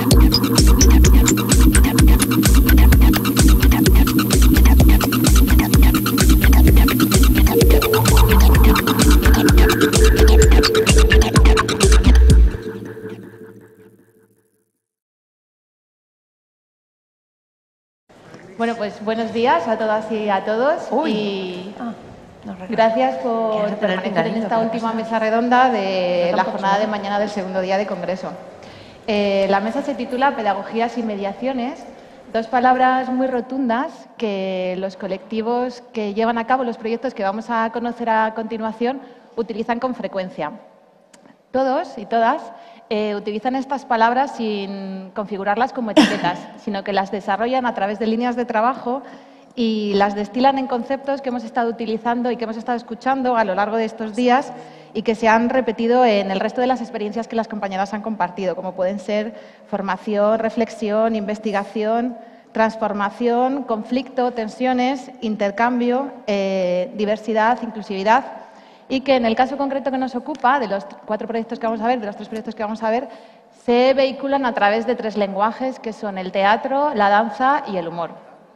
Bueno, pues buenos días a todas y a todos. Gracias por permanecer en esta última mesa redonda de la jornada de mañana del segundo día de Congreso. La mesa se titula Pedagogías y Mediaciones, dos palabras muy rotundas que los colectivos que llevan a cabo los proyectos que vamos a conocer a continuación utilizan con frecuencia. Todos y todas utilizan estas palabras sin configurarlas como etiquetas, sino que las desarrollan a través de líneas de trabajo y las destilan en conceptos que hemos estado utilizando y que hemos estado escuchando a lo largo de estos días y que se han repetido en el resto de las experiencias que las compañeras han compartido, como pueden ser formación, reflexión, investigación, transformación, conflicto, tensiones, intercambio, diversidad, inclusividad, y que en el caso concreto que nos ocupa, de los 4 proyectos que vamos a ver, de los 3 proyectos que vamos a ver, se vehiculan a través de 3 lenguajes, que son el teatro, la danza y el humor.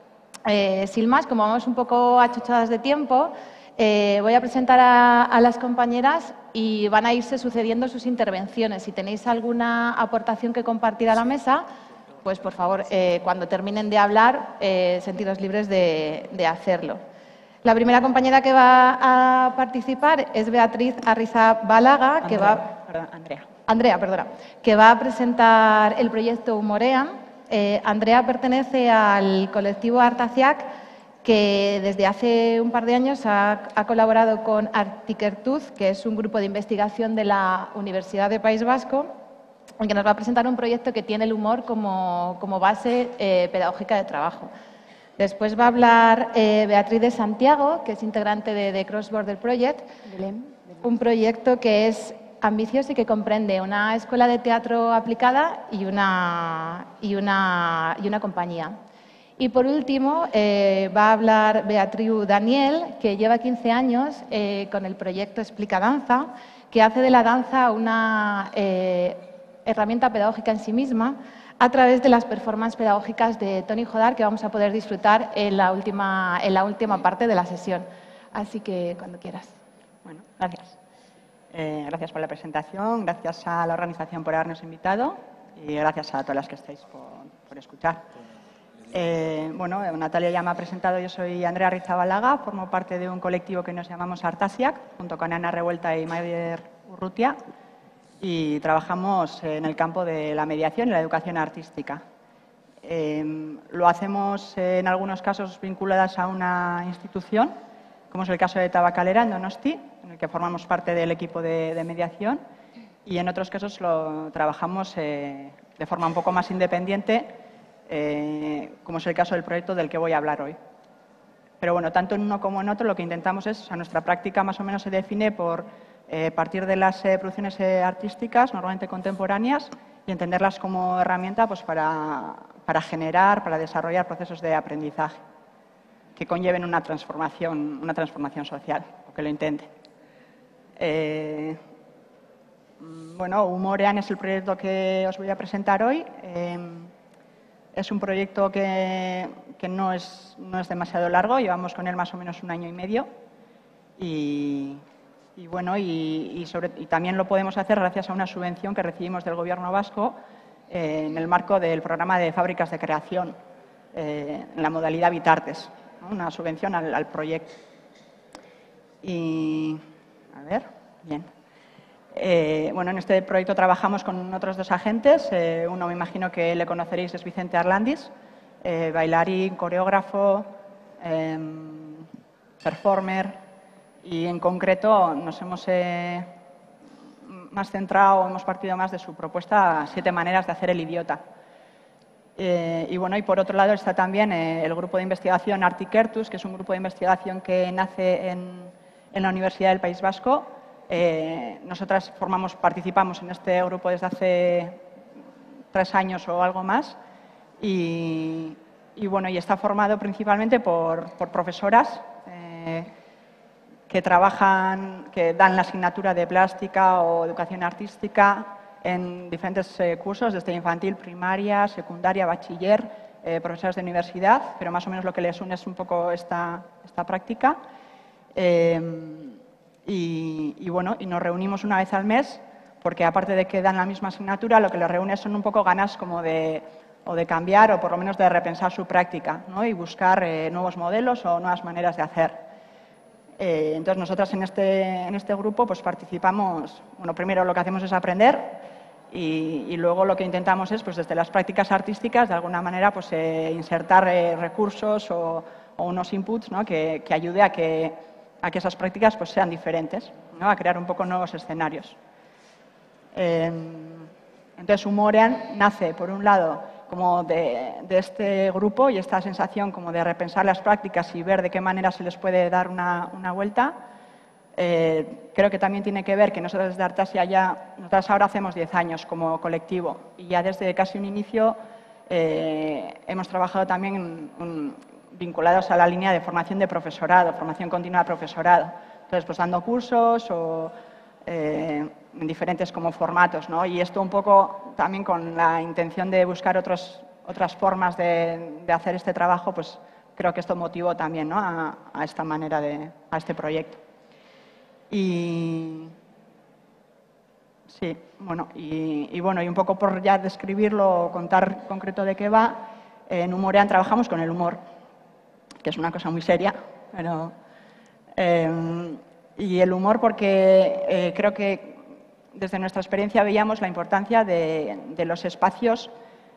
Sin más, como vamos un poco achuchadas de tiempo, voy a presentar a las compañeras y van a irse sucediendo sus intervenciones. Si tenéis alguna aportación que compartir a la mesa, pues por favor, cuando terminen de hablar, sentiros libres de hacerlo. La primera compañera que va a participar es Beatriz Arrizabalaga, Andrea, que va a presentar el proyecto Humorean. Andrea pertenece al colectivo Artaziac, que desde hace un par de años ha colaborado con Artikertuz, que es un grupo de investigación de la Universidad del País Vasco, en que nos va a presentar un proyecto que tiene el humor como base pedagógica de trabajo. Después va a hablar Beatriz de Santiago, que es integrante de Cross Border Project, un proyecto que es ambicioso y que comprende una escuela de teatro aplicada y una compañía. Y por último va a hablar Beatriz Daniel, que lleva 15 años con el proyecto Explica Danza, que hace de la danza una herramienta pedagógica en sí misma, a través de las performances pedagógicas de Toni Jodar, que vamos a poder disfrutar en la última parte de la sesión. Así que, cuando quieras. Bueno, gracias. Gracias por la presentación, gracias a la organización por habernos invitado y gracias a todas las que estáis por escuchar. Bueno, Natalia ya me ha presentado, yo soy Andrea Arrizabalaga, formo parte de un colectivo que nos llamamos Artaziac, junto con Ana Revuelta y Maider Urrutia, y trabajamos en el campo de la mediación y la educación artística. Lo hacemos en algunos casos vinculadas a una institución, como es el caso de Tabakalera, en Donosti, en el que formamos parte del equipo de mediación, y en otros casos lo trabajamos de forma un poco más independiente, como es el caso del proyecto del que voy a hablar hoy. Pero bueno, tanto en uno como en otro lo que intentamos es, o sea, nuestra práctica más o menos se define por partir de las producciones artísticas, normalmente contemporáneas, y entenderlas como herramienta pues, para generar, para desarrollar procesos de aprendizaje que conlleven una transformación social, o que lo intenten. Bueno, Humorean es el proyecto que os voy a presentar hoy. Es un proyecto que no es demasiado largo, llevamos con él más o menos 1 año y medio. Y bueno, y también lo podemos hacer gracias a una subvención que recibimos del Gobierno vasco en el marco del programa de fábricas de creación, en la modalidad Vitartes, ¿no? Una subvención al proyecto. Y, a ver, bien. Bueno, en este proyecto trabajamos con otros 2 agentes. Uno me imagino que le conoceréis, es Vicente Arlandis, bailarín, coreógrafo, performer. Y en concreto nos hemos más centrado, hemos partido más de su propuesta 7 maneras de hacer el idiota. Y bueno, y por otro lado está también el grupo de investigación Artikertuz, que es un grupo de investigación que nace en la Universidad del País Vasco. Nosotras participamos en este grupo desde hace 3 años o algo más. Y bueno, y está formado principalmente por profesoras que dan la asignatura de plástica o educación artística, en diferentes cursos, desde infantil, primaria, secundaria, bachiller, profesores de universidad, pero más o menos lo que les une es un poco esta práctica. Y bueno, y nos reunimos una vez al mes, porque aparte de que dan la misma asignatura, lo que les reúne son un poco ganas como de cambiar o por lo menos de repensar su práctica, ¿no? Y buscar nuevos modelos o nuevas maneras de hacer. Entonces, nosotras en este grupo pues participamos, bueno, primero lo que hacemos es aprender y luego lo que intentamos es, pues desde las prácticas artísticas, de alguna manera, pues insertar recursos o unos inputs, ¿no? que ayude a que esas prácticas pues sean diferentes, ¿no? A crear un poco nuevos escenarios. Entonces, Humorean nace, por un lado, como de este grupo y esta sensación como de repensar las prácticas y ver de qué manera se les puede dar una vuelta. Creo que también tiene que ver que nosotros desde Artasia nosotras ahora hacemos 10 años como colectivo y ya desde casi un inicio hemos trabajado también vinculados a la línea de formación de profesorado, formación continua de profesorado. Entonces, pues dando cursos o en diferentes como formatos, ¿no? Y esto un poco también con la intención de buscar otras formas de hacer este trabajo, pues creo que esto motivó también, ¿no? a esta manera a este proyecto. Y sí, bueno, y un poco por ya describirlo, contar concreto de qué va, en Humorean trabajamos con el humor, que es una cosa muy seria, pero y el humor porque creo que desde nuestra experiencia veíamos la importancia de los espacios.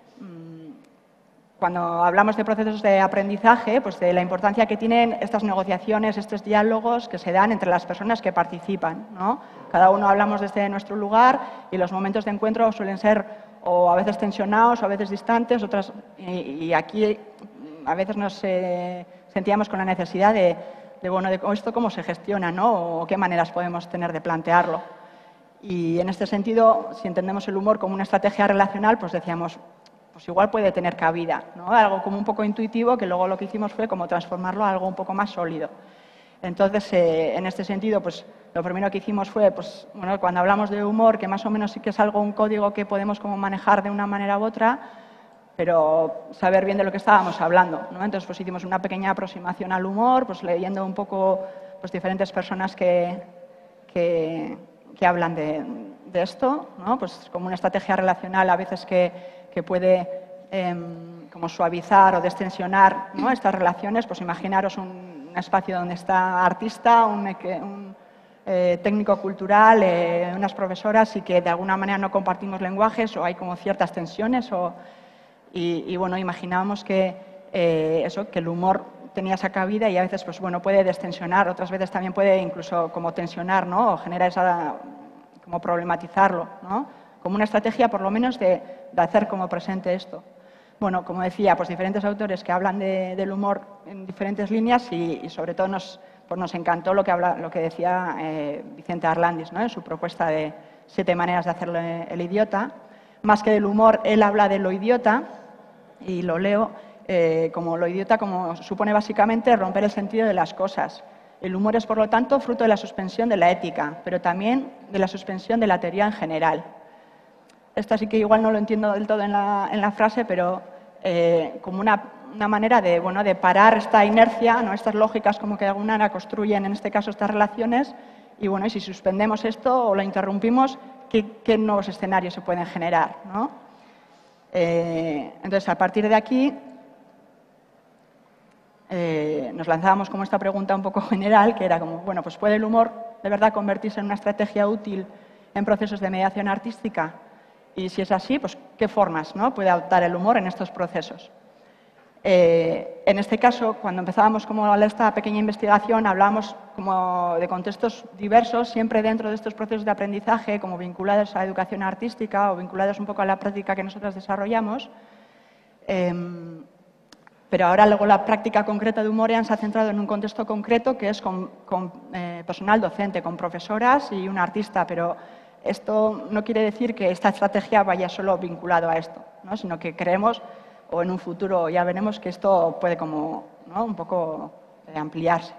Cuando hablamos de procesos de aprendizaje, pues de la importancia que tienen estas negociaciones, estos diálogos que se dan entre las personas que participan, ¿no? Cada uno hablamos desde nuestro lugar y los momentos de encuentro suelen ser o a veces tensionados o a veces distantes, y aquí a veces nos sentíamos con la necesidad de esto cómo se gestiona, ¿no? O qué maneras podemos tener de plantearlo. Y en este sentido, si entendemos el humor como una estrategia relacional, pues decíamos, pues igual puede tener cabida, ¿no? Algo como un poco intuitivo, que luego lo que hicimos fue como transformarlo a algo un poco más sólido. Entonces, en este sentido, pues lo primero que hicimos fue, pues, bueno, cuando hablamos de humor, que más o menos sí que es algo, un código que podemos como manejar de una manera u otra, pero saber bien de lo que estábamos hablando, ¿no? Entonces, pues hicimos una pequeña aproximación al humor, pues leyendo un poco pues diferentes personas que hablan de esto, ¿no? Pues como una estrategia relacional a veces que puede como suavizar o destensionar, ¿no? Estas relaciones. Pues imaginaros un espacio donde está artista, un técnico cultural, unas profesoras y que de alguna manera no compartimos lenguajes o hay como ciertas tensiones y bueno, imaginábamos que que el humor tenía esa cabida y a veces pues bueno, puede destensionar, otras veces también puede incluso como tensionar, ¿no? O generar como problematizarlo, ¿no? Como una estrategia por lo menos de hacer como presente esto. Bueno, como decía, pues diferentes autores que hablan del humor en diferentes líneas y sobre todo nos encantó lo que decía Vicente Arlandis, ¿no? En su propuesta de 7 maneras de hacerlo el idiota. Más que del humor, él habla de lo idiota y lo leo como lo idiota como supone básicamente romper el sentido de las cosas. El humor es, por lo tanto, fruto de la suspensión de la ética, pero también de la suspensión de la teoría en general. Esto sí que igual no lo entiendo del todo en la frase, pero como una manera de parar esta inercia, ¿no? Estas lógicas como que de alguna manera construyen, en este caso, estas relaciones, y bueno, y si suspendemos esto o lo interrumpimos, ¿qué nuevos escenarios se pueden generar, ¿no? Entonces, a partir de aquí, nos lanzábamos como esta pregunta un poco general, que era como, bueno, pues ¿puede el humor de verdad convertirse en una estrategia útil en procesos de mediación artística? Y si es así, pues ¿qué formas, ¿no? puede adoptar el humor en estos procesos? En este caso, cuando empezábamos como esta pequeña investigación, hablábamos como de contextos diversos, siempre dentro de estos procesos de aprendizaje, como vinculados a la educación artística o vinculados un poco a la práctica que nosotros desarrollamos. Pero ahora luego la práctica concreta de Humorean se ha centrado en un contexto concreto que es con personal docente, con profesoras y un artista, pero esto no quiere decir que esta estrategia vaya solo vinculado a esto, ¿no? Sino que creemos, o en un futuro ya veremos, que esto puede como, ¿no? un poco ampliarse.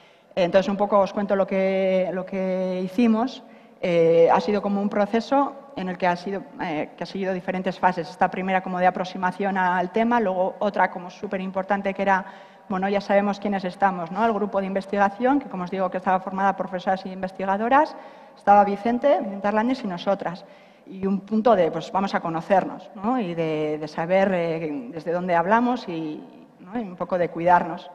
Entonces, un poco os cuento lo que hicimos. Ha sido como un proceso en el que ha seguido diferentes fases. Esta primera como de aproximación al tema, luego otra como súper importante que era, bueno, ya sabemos quiénes estamos, ¿no? El grupo de investigación, que como os digo que estaba formada por profesoras y investigadoras, estaba Vicente Arlandes y nosotras. Y un punto de, pues vamos a conocernos, ¿no? Y de saber desde dónde hablamos ¿no? Y un poco de cuidarnos.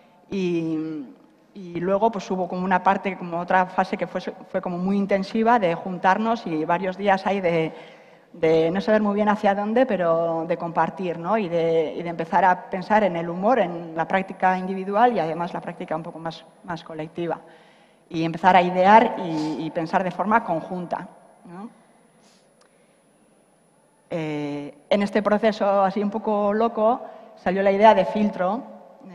Y luego pues hubo como una parte, como otra fase que fue como muy intensiva de juntarnos y varios días ahí de no saber muy bien hacia dónde, pero de compartir, ¿no? Y de empezar a pensar en el humor, en la práctica individual y además la práctica un poco más colectiva. Y empezar a idear y pensar de forma conjunta, ¿no? En este proceso así un poco loco salió la idea de filtro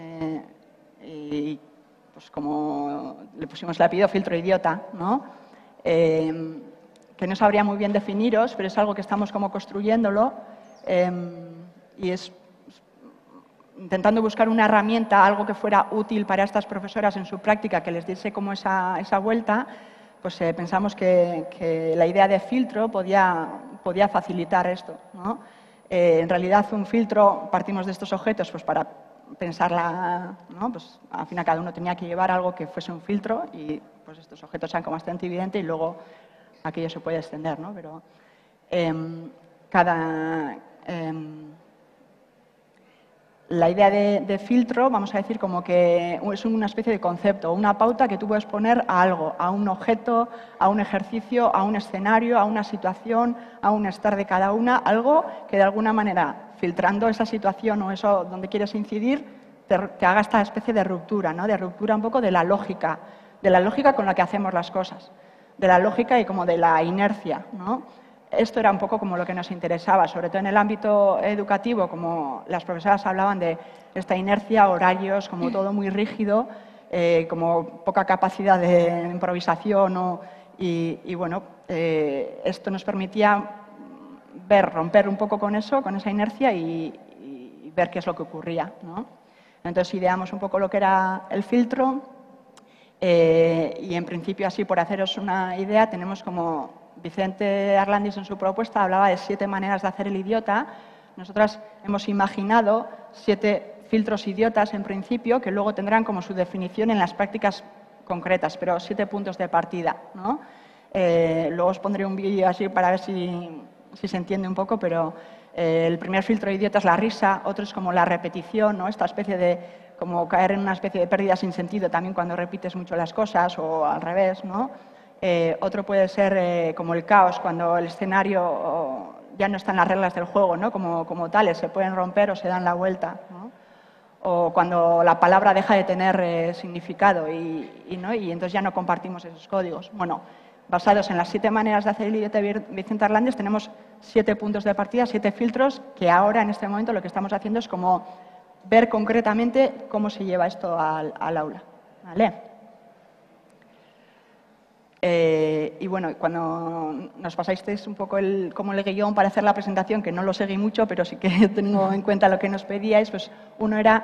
y pues como le pusimos el apellido filtro idiota, ¿no? Que no sabría muy bien definiros, pero es algo que estamos como construyéndolo y es intentando buscar una herramienta, algo que fuera útil para estas profesoras en su práctica, que les diese como esa vuelta, pues pensamos que la idea de filtro podía facilitar esto, ¿no? En realidad, un filtro, partimos de estos objetos pues para pensarla, ¿no? Pues al final cada uno tenía que llevar algo que fuese un filtro y pues estos objetos sean como bastante evidentes y luego aquello se puede extender, ¿no? Pero la idea de filtro, vamos a decir, como que es una especie de concepto, una pauta que tú puedes poner a algo, a un objeto, a un ejercicio, a un escenario, a una situación, a un estar de cada una, algo que de alguna manera, filtrando esa situación o eso donde quieres incidir, te haga esta especie de ruptura, ¿no? De ruptura un poco de la lógica con la que hacemos las cosas, de la lógica y como de la inercia, ¿no? Esto era un poco como lo que nos interesaba, sobre todo en el ámbito educativo, como las profesoras hablaban de esta inercia, horarios, como todo muy rígido, como poca capacidad de improvisación y bueno, esto nos permitía romper un poco con eso, con esa inercia y ver qué es lo que ocurría, ¿no? Entonces ideamos un poco lo que era el filtro y en principio así por haceros una idea tenemos como Vicente Arlandis en su propuesta hablaba de 7 maneras de hacer el idiota. Nosotras hemos imaginado 7 filtros idiotas en principio que luego tendrán como su definición en las prácticas concretas, pero 7 puntos de partida, ¿no? Luego os pondré un vídeo así para ver si se entiende un poco, pero el primer filtro idiota es la risa, otro es como la repetición, ¿no? Esta especie de como caer en una especie de pérdida sin sentido también cuando repites mucho las cosas o al revés, ¿no? Otro puede ser como el caos, cuando el escenario ya no está en las reglas del juego, ¿no? Como tales, se pueden romper o se dan la vuelta, ¿no? O cuando la palabra deja de tener significado ¿no? Y entonces ya no compartimos esos códigos. Bueno, basados en las 7 maneras de hacer el idiota de Vicente Arlandis, tenemos 7 puntos de partida, 7 filtros, que ahora en este momento lo que estamos haciendo es como ver concretamente cómo se lleva esto al aula, ¿vale? Y bueno, cuando nos pasasteis un poco como el guión para hacer la presentación, que no lo seguí mucho, pero sí que tengo en cuenta lo que nos pedíais, pues uno era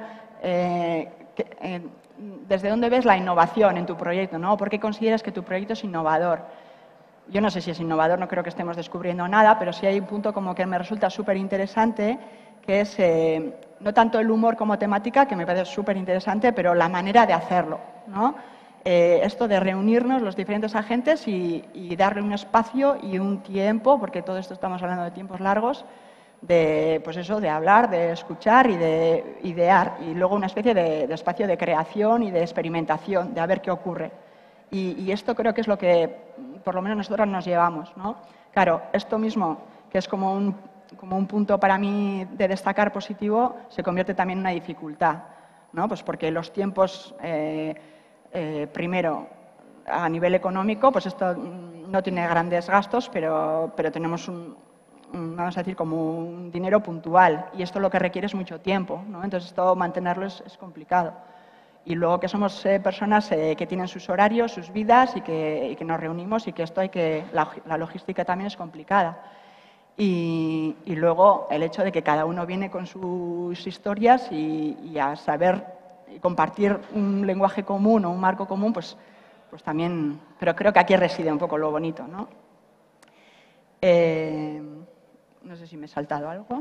desde dónde ves la innovación en tu proyecto, ¿no? ¿Por qué consideras que tu proyecto es innovador? Yo no sé si es innovador, no creo que estemos descubriendo nada, pero sí hay un punto como que me resulta súper interesante, que es no tanto el humor como temática, que me parece súper interesante, pero la manera de hacerlo, ¿no? Esto de reunirnos los diferentes agentes y darle un espacio y un tiempo, porque todo esto estamos hablando de tiempos largos, pues eso, de hablar, de escuchar y de idear. Y luego una especie de espacio de creación y de experimentación, de a ver qué ocurre. Y esto creo que es lo que, por lo menos nosotros nos llevamos, ¿no? Claro, esto mismo, que es como un punto para mí de destacar positivo, se convierte también en una dificultad, ¿no? Pues porque los tiempos... primero, a nivel económico, pues esto no tiene grandes gastos, pero tenemos vamos a decir, como un dinero puntual y esto lo que requiere es mucho tiempo, ¿no? Entonces, esto mantenerlo es complicado. Y luego que somos personas que tienen sus horarios, sus vidas y que nos reunimos y que esto la logística también es complicada. Y luego el hecho de que cada uno viene con sus historias y a saber compartir un lenguaje común o un marco común, pues también, pero creo que aquí reside un poco lo bonito, ¿no? No sé si me he saltado algo.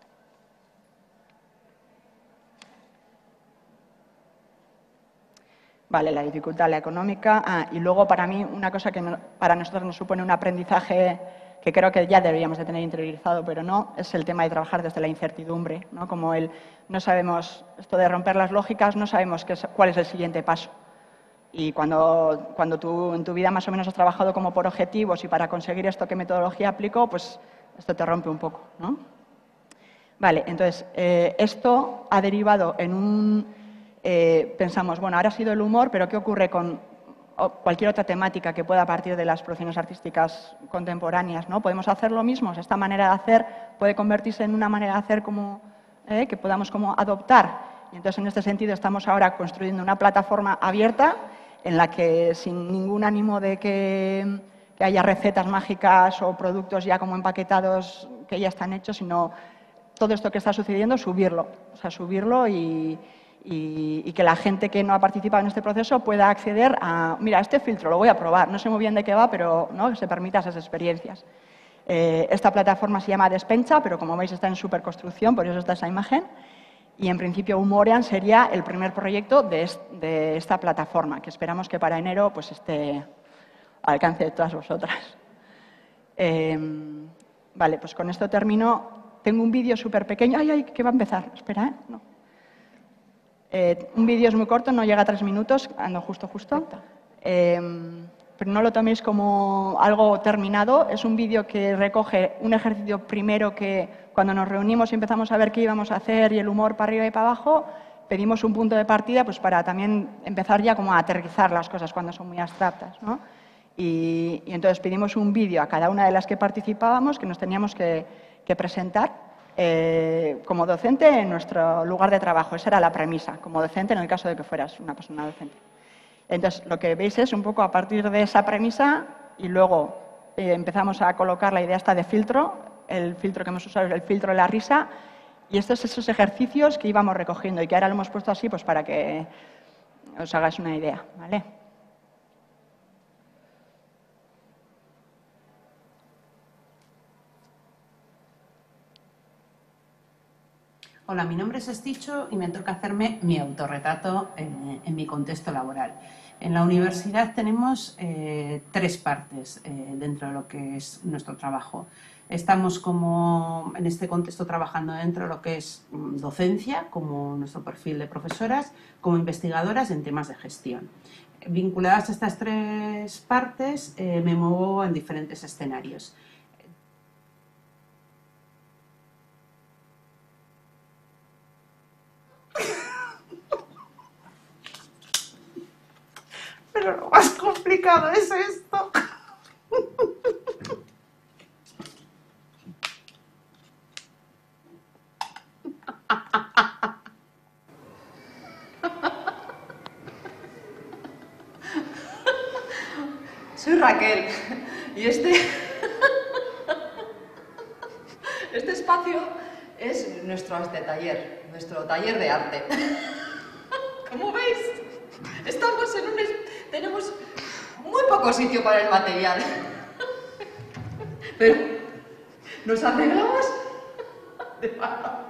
Vale, la dificultad, la económica. Y luego para mí una cosa que para nosotros nos supone un aprendizaje que creo que ya deberíamos de tener interiorizado, pero no, es el tema de trabajar desde la incertidumbre, ¿no? Como no sabemos, esto de romper las lógicas, no sabemos cuál es el siguiente paso. Y cuando tú en tu vida más o menos has trabajado como por objetivos y para conseguir esto, ¿qué metodología aplico? Pues esto te rompe un poco, ¿no? Vale, entonces, esto ha derivado en pensamos, bueno, ahora ha sido el humor, pero ¿qué ocurre con cualquier otra temática que pueda partir de las producciones artísticas contemporáneas, ¿no? ¿Podemos hacer lo mismo? ¿Esta manera de hacer puede convertirse en una manera de hacer que podamos como adoptar? Y entonces, en este sentido, estamos ahora construyendo una plataforma abierta en la que, sin ningún ánimo de que haya recetas mágicas o productos ya como empaquetados que ya están hechos, sino todo esto que está sucediendo, subirlo. O sea, subirlo y que la gente que no ha participado en este proceso pueda acceder a, mira, este filtro lo voy a probar, no sé muy bien de qué va, pero ¿no? Que se permita esas experiencias. Esta plataforma se llama Despensa, pero como veis está en superconstrucción, por eso está esa imagen. Y en principio Humorean sería el primer proyecto de esta plataforma, que esperamos que para enero pues esté al alcance de todas vosotras. Vale, pues con esto termino. Tengo un vídeo súper pequeño. ¡Ay, que va a empezar! Espera, ¿eh? No. Un vídeo es muy corto, no llega a 3 minutos, ando justo. Pero no lo toméis como algo terminado. Es un vídeo que recoge un ejercicio primero que cuando nos reunimos y empezamos a ver qué íbamos a hacer y el humor para arriba y para abajo, pedimos un punto de partida pues para también empezar ya como a aterrizar las cosas cuando son muy abstractas, ¿no? Y entonces pedimos un vídeo a cada una de las que participábamos que nos teníamos que presentar como docente en nuestro lugar de trabajo. Esa era la premisa, como docente en el caso de que fueras una persona docente. Entonces, lo que veis es un poco a partir de esa premisa y luego empezamos a colocar la idea esta de filtro. El filtro que hemos usado es el filtro de la risa y estos esos ejercicios que íbamos recogiendo y que ahora lo hemos puesto así pues para que os hagáis una idea, ¿vale? Hola, mi nombre es Esticho y me toca hacerme mi autorretrato en mi contexto laboral. En la universidad tenemos 3 partes dentro de lo que es nuestro trabajo. Estamos como en este contexto trabajando dentro de lo que es docencia, como nuestro perfil de profesoras, como investigadoras en temas de gestión. Vinculadas a estas 3 partes, me muevo en diferentes escenarios. Pero lo más complicado es esto. Soy Raquel y este espacio es nuestro taller, nuestro taller de arte. Como veis, estamos tenemos muy poco sitio para el material, pero nos arreglamos de maravilla.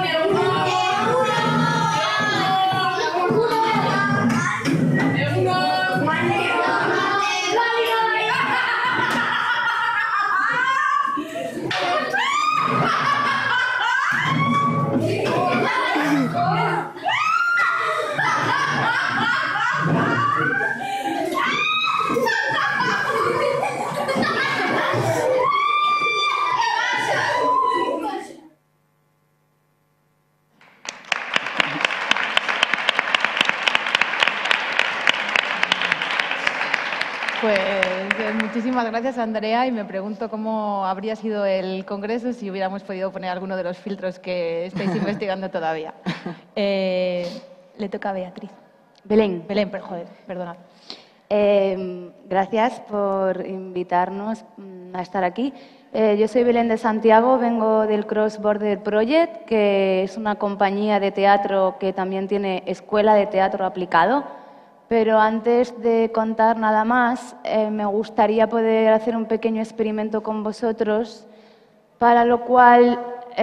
¡Uno! muchísimas gracias, Andrea, y me pregunto cómo habría sido el congreso si hubiéramos podido poner alguno de los filtros que estáis investigando todavía. Le toca a Beatriz. Belén. Belén, joder, perdona. Gracias por invitarnos a estar aquí. Yo soy Belén de Santiago, vengo del Cross Border Project, que es una compañía de teatro que también tiene escuela de teatro aplicado. Pero antes de contar nada más, me gustaría poder hacer un pequeño experimento con vosotros, para lo cual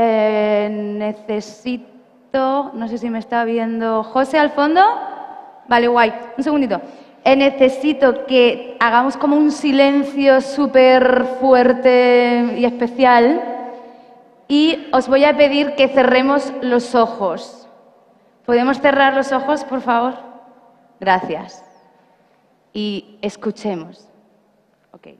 necesito, no sé si me está viendo José al fondo. Vale, guay, un segundito. Necesito que hagamos como un silencio súper fuerte y especial y os voy a pedir que cerremos los ojos. ¿Podemos cerrar los ojos, por favor? Gracias. Y escuchemos. Ok.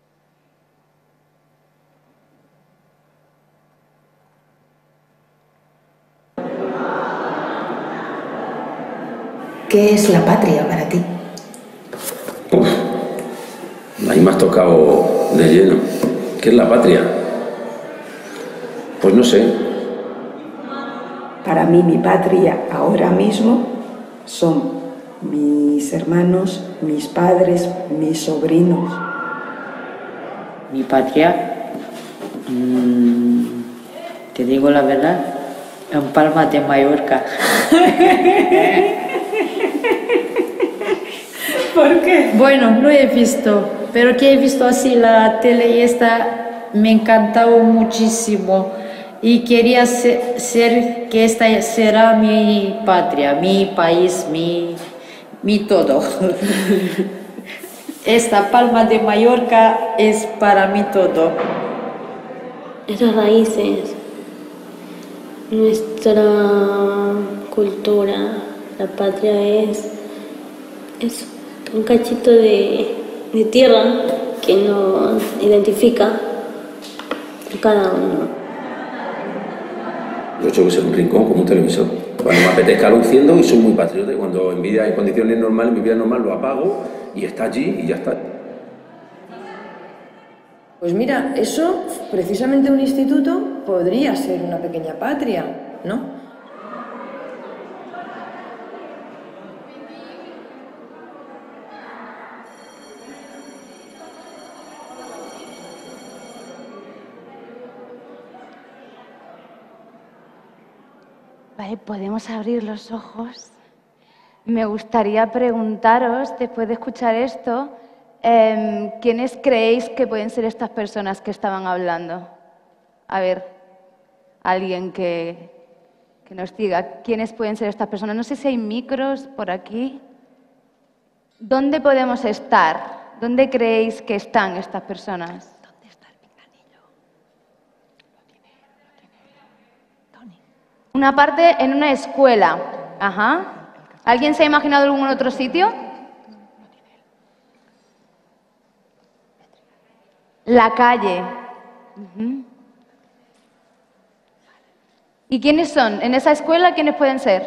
¿Qué es la patria para ti? Uf, ahí me has tocado de lleno. ¿Qué es la patria? Pues no sé. Para mí mi patria ahora mismo son mis hermanos, mis padres, mis sobrinos. Mi patria, te digo la verdad, en Palma de Mallorca. ¿Por qué? Bueno, no he visto, pero que he visto así la tele y esta me encantó muchísimo y quería ser que esta será mi patria, mi país, mi todo. Esta Palma de Mallorca es para mí todo. Nuestras raíces, nuestra cultura, la patria es un cachito de tierra que nos identifica a cada uno. Yo creo que es un rincón como un televisor. Cuando me apetezca lo enciendo y soy muy patriota. Y cuando en vida, en condiciones normales, en mi vida normal, lo apago y está allí y ya está. Pues mira, eso, precisamente un instituto, podría ser una pequeña patria, ¿no? Vale, podemos abrir los ojos. Me gustaría preguntaros, después de escuchar esto, ¿quiénes creéis que pueden ser estas personas que estaban hablando? A ver, alguien que nos diga quiénes pueden ser estas personas. No sé si hay micros por aquí. ¿Dónde podemos estar? ¿Dónde creéis que están estas personas? ¿Dónde está el pinganillo? Lo tiene Tony. Una parte en una escuela. Ajá. ¿Alguien se ha imaginado algún otro sitio? La calle. ¿Y quiénes son? En esa escuela, ¿quiénes pueden ser?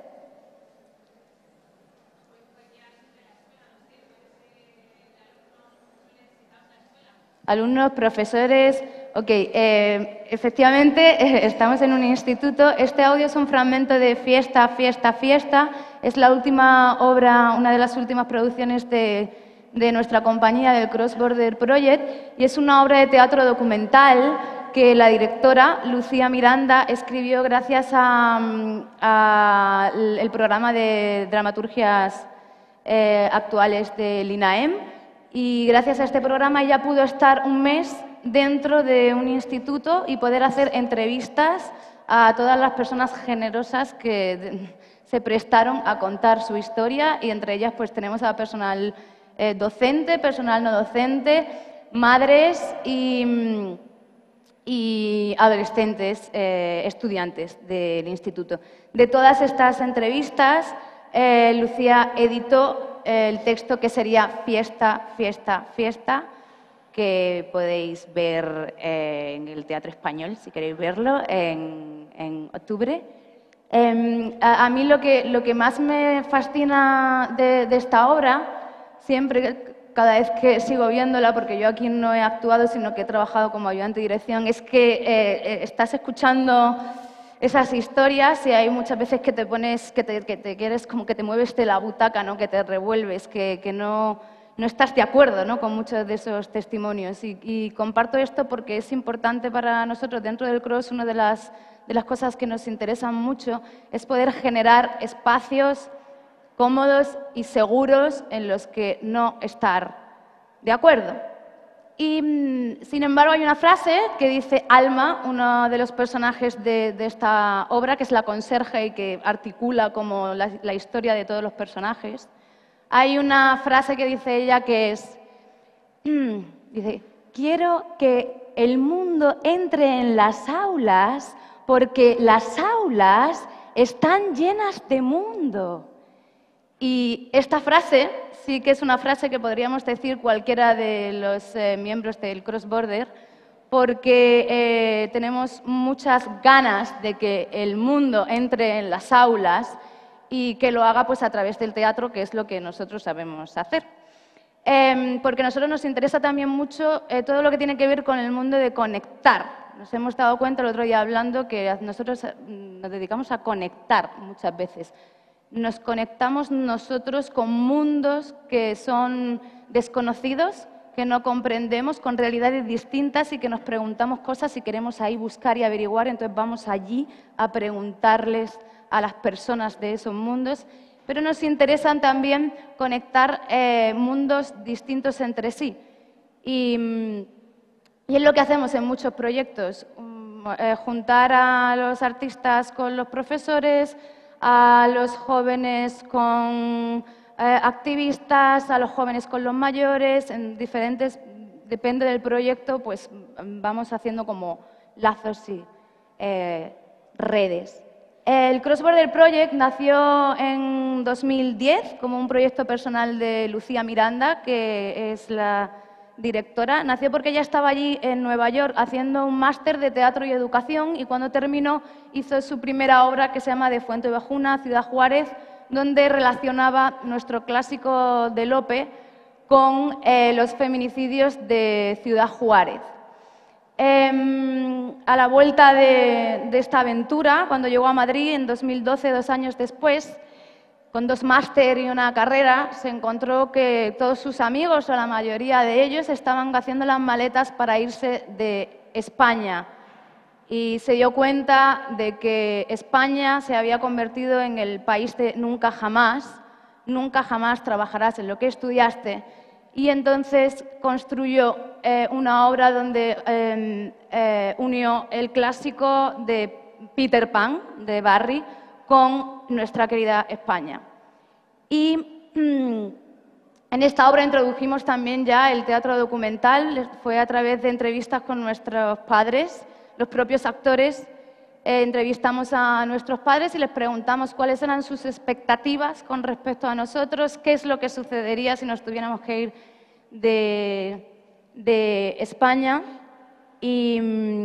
Alumnos, profesores. Ok, efectivamente estamos en un instituto. Este audio es un fragmento de Fiesta, Fiesta, Fiesta. Es la última obra, una de las últimas producciones de nuestra compañía, del Cross Border Project, y es una obra de teatro documental que la directora, Lucía Miranda, escribió gracias al programa de dramaturgias actuales del INAEM, y gracias a este programa ella pudo estar un mes dentro de un instituto y poder hacer entrevistas a todas las personas generosas que se prestaron a contar su historia, y entre ellas pues tenemos a personal docente, personal no docente, madres y adolescentes, estudiantes del instituto. De todas estas entrevistas, Lucía editó el texto que sería Fiesta, Fiesta, Fiesta, que podéis ver en el Teatro Español, si queréis verlo, en octubre. A mí lo que más me fascina de esta obra, siempre cada vez que sigo viéndola, porque yo aquí no he actuado, sino que he trabajado como ayudante de dirección, es que estás escuchando esas historias y hay muchas veces que te pones, que te quieres, como que te mueves de la butaca, ¿no? Que te revuelves, que no estás de acuerdo, ¿no? Con muchos de esos testimonios. Y comparto esto porque es importante para nosotros dentro del CROSS. Una de las cosas que nos interesan mucho es poder generar espacios cómodos y seguros en los que no estar de acuerdo. Y, sin embargo, hay una frase que dice Alma, uno de los personajes de esta obra, que es la conserje y que articula como la historia de todos los personajes. Hay una frase que dice ella que es, dice, quiero que el mundo entre en las aulas porque las aulas están llenas de mundo. Y esta frase sí que es una frase que podríamos decir cualquiera de los miembros del Cross Border, porque tenemos muchas ganas de que el mundo entre en las aulas y que lo haga pues, a través del teatro, que es lo que nosotros sabemos hacer. Porque a nosotros nos interesa también mucho todo lo que tiene que ver con el mundo de conectar. Nos hemos dado cuenta el otro día hablando que nosotros nos dedicamos a conectar muchas veces. Nos conectamos nosotros con mundos que son desconocidos, que no comprendemos, con realidades distintas y que nos preguntamos cosas y queremos ahí buscar y averiguar. Entonces vamos allí a preguntarles a las personas de esos mundos. Pero nos interesan también conectar mundos distintos entre sí. Y es lo que hacemos en muchos proyectos, juntar a los artistas con los profesores, a los jóvenes con activistas, a los jóvenes con los mayores, en diferentes, depende del proyecto, pues vamos haciendo como lazos y redes. El Cross Border Project nació en 2010 como un proyecto personal de Lucía Miranda, que es la directora. Nació porque ella estaba allí en Nueva York haciendo un máster de teatro y educación y cuando terminó hizo su primera obra que se llama De Fuenteovejuna, Ciudad Juárez, donde relacionaba nuestro clásico de Lope con los feminicidios de Ciudad Juárez. A la vuelta de esta aventura, cuando llegó a Madrid en 2012, 2 años después, con 2 máster y una carrera, se encontró que todos sus amigos, o la mayoría de ellos, estaban haciendo las maletas para irse de España. Y se dio cuenta de que España se había convertido en el país de nunca jamás trabajarás en lo que estudiaste. Y entonces construyó una obra donde unió el clásico de Peter Pan, de Barry, con nuestra querida España. Y en esta obra introdujimos también ya el teatro documental, fue a través de entrevistas con nuestros padres, los propios actores, entrevistamos a nuestros padres y les preguntamos cuáles eran sus expectativas con respecto a nosotros, qué es lo que sucedería si nos tuviéramos que ir de España. Y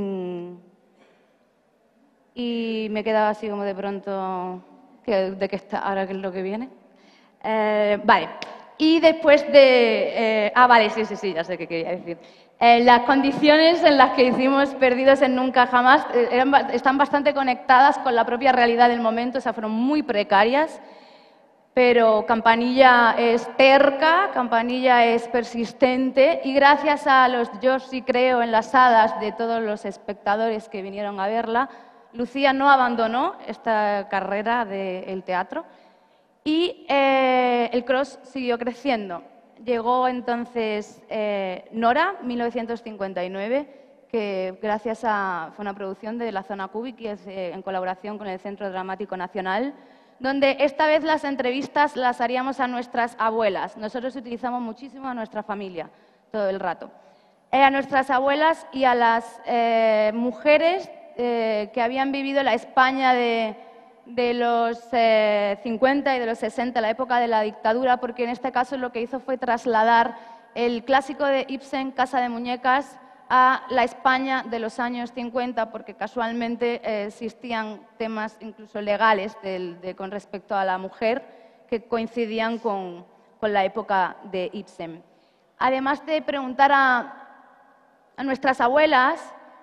me quedaba así como de pronto, ¿de qué está ahora qué es lo que viene? Vale, y después de... vale, sí, ya sé qué quería decir. Las condiciones en las que hicimos Perdidos en Nunca Jamás están bastante conectadas con la propia realidad del momento, o sea, fueron muy precarias, pero Campanilla es terca, Campanilla es persistente y gracias a los yo sí creo en las hadas de todos los espectadores que vinieron a verla, Lucía no abandonó esta carrera del teatro y el Cross siguió creciendo. Llegó entonces Nora, 1959, que gracias a... fue una producción de la Zona Cúbic y es en colaboración con el Centro Dramático Nacional, donde esta vez las entrevistas las haríamos a nuestras abuelas. Nosotros utilizamos muchísimo a nuestra familia todo el rato. A nuestras abuelas y a las mujeres que habían vivido la España de los 50 y de los 60, la época de la dictadura, porque en este caso lo que hizo fue trasladar el clásico de Ibsen, Casa de Muñecas, a la España de los años 50, porque casualmente existían temas incluso legales con respecto a la mujer que coincidían con la época de Ibsen. además de preguntar a nuestras abuelas,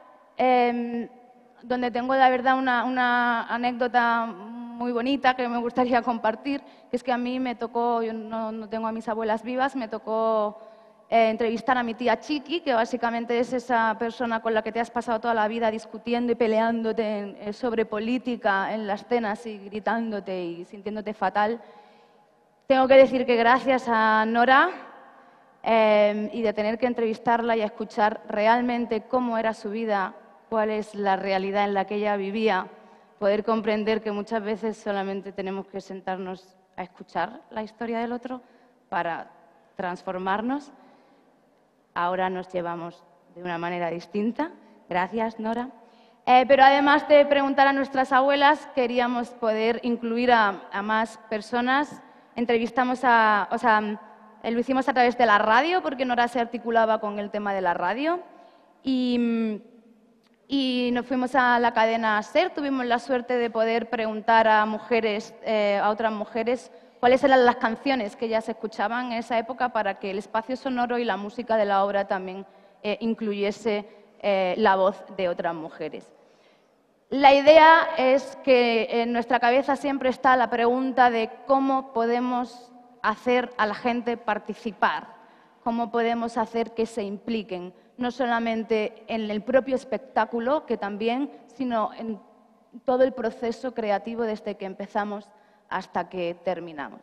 donde tengo la verdad una anécdota muy bonita que me gustaría compartir, que es que a mí me tocó, yo no tengo a mis abuelas vivas, me tocó entrevistar a mi tía Chiqui, que básicamente es esa persona con la que te has pasado toda la vida discutiendo y peleándote sobre política en las cenas y gritándote y sintiéndote fatal. Tengo que decir que gracias a Nora y de tener que entrevistarla y a escuchar realmente cómo era su vida, cuál es la realidad en la que ella vivía, poder comprender que muchas veces solamente tenemos que sentarnos a escuchar la historia del otro para transformarnos. Ahora nos llevamos de una manera distinta. Gracias, Nora. Pero además de preguntar a nuestras abuelas, queríamos poder incluir a más personas. Entrevistamos lo hicimos a través de la radio, porque Nora se articulaba con el tema de la radio. Y nos fuimos a la cadena SER, tuvimos la suerte de poder preguntar a otras mujeres, cuáles eran las canciones que ellas escuchaban en esa época para que el espacio sonoro y la música de la obra también incluyese la voz de otras mujeres. La idea es que en nuestra cabeza siempre está la pregunta de cómo podemos hacer a la gente participar, cómo podemos hacer que se impliquen, no solamente en el propio espectáculo, que también, sino en todo el proceso creativo desde que empezamos hasta que terminamos.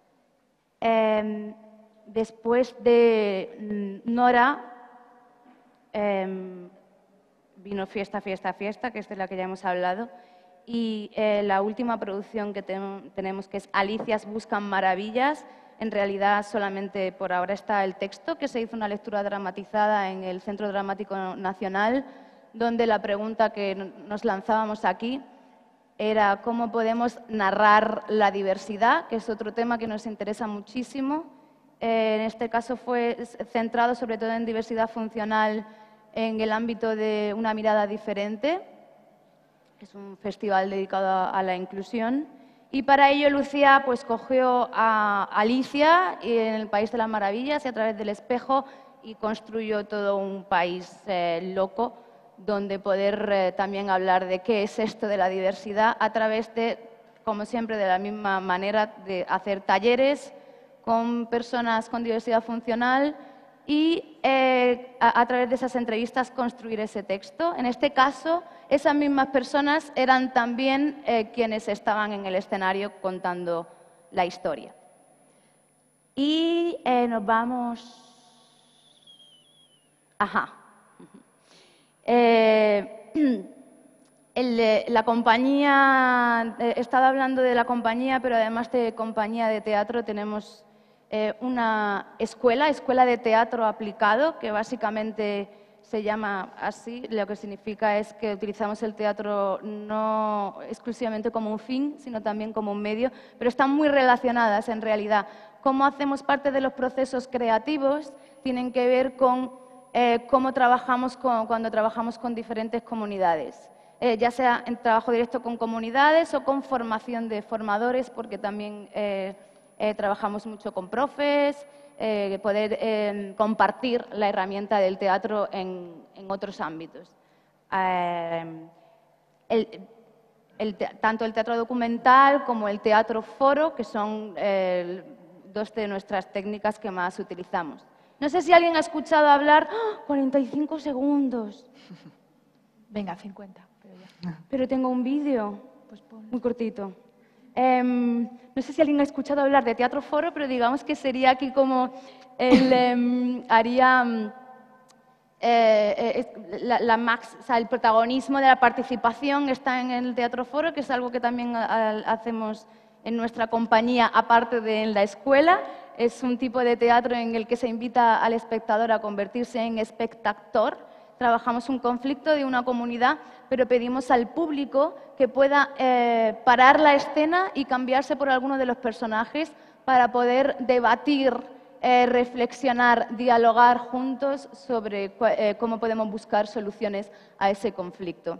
Después de Nora, vino Fiesta, Fiesta, Fiesta, que es de la que ya hemos hablado, y la última producción que tenemos, que es Alicias buscan maravillas. En realidad, solamente por ahora está el texto, que se hizo una lectura dramatizada en el Centro Dramático Nacional, donde la pregunta que nos lanzábamos aquí era cómo podemos narrar la diversidad, que es otro tema que nos interesa muchísimo. En este caso fue centrado sobre todo en diversidad funcional en el ámbito de una mirada diferente. Es un festival dedicado a la inclusión. Y para ello Lucía pues cogió a Alicia en el País de las Maravillas y a través del espejo y construyó todo un país loco donde poder también hablar de qué es esto de la diversidad a través de, como siempre, de la misma manera de hacer talleres con personas con diversidad funcional y a través de esas entrevistas construir ese texto. En este caso, esas mismas personas eran también quienes estaban en el escenario contando la historia. Y nos vamos... Ajá. La compañía, he estado hablando de la compañía, pero además de compañía de teatro tenemos una escuela de teatro aplicado, que básicamente se llama así. Lo que significa es que utilizamos el teatro no exclusivamente como un fin, sino también como un medio, pero están muy relacionadas en realidad. Cómo hacemos parte de los procesos creativos tienen que ver con cómo trabajamos cuando trabajamos con diferentes comunidades, ya sea en trabajo directo con comunidades o con formación de formadores, porque también trabajamos mucho con profes, poder compartir la herramienta del teatro en otros ámbitos. Tanto el teatro documental como el teatro foro, que son dos de nuestras técnicas que más utilizamos. No sé si alguien ha escuchado hablar... ¡Oh! 45 segundos. Venga, 50. Pero tengo un vídeo muy cortito. No sé si alguien ha escuchado hablar de teatro foro, pero digamos que sería aquí como el el protagonismo de la participación está en el teatro foro, que es algo que también hacemos en nuestra compañía, aparte de en la escuela. Es un tipo de teatro en el que se invita al espectador a convertirse en espectactor. Trabajamos un conflicto de una comunidad, pero pedimos al público que pueda parar la escena y cambiarse por alguno de los personajes para poder debatir, reflexionar, dialogar juntos sobre cómo podemos buscar soluciones a ese conflicto.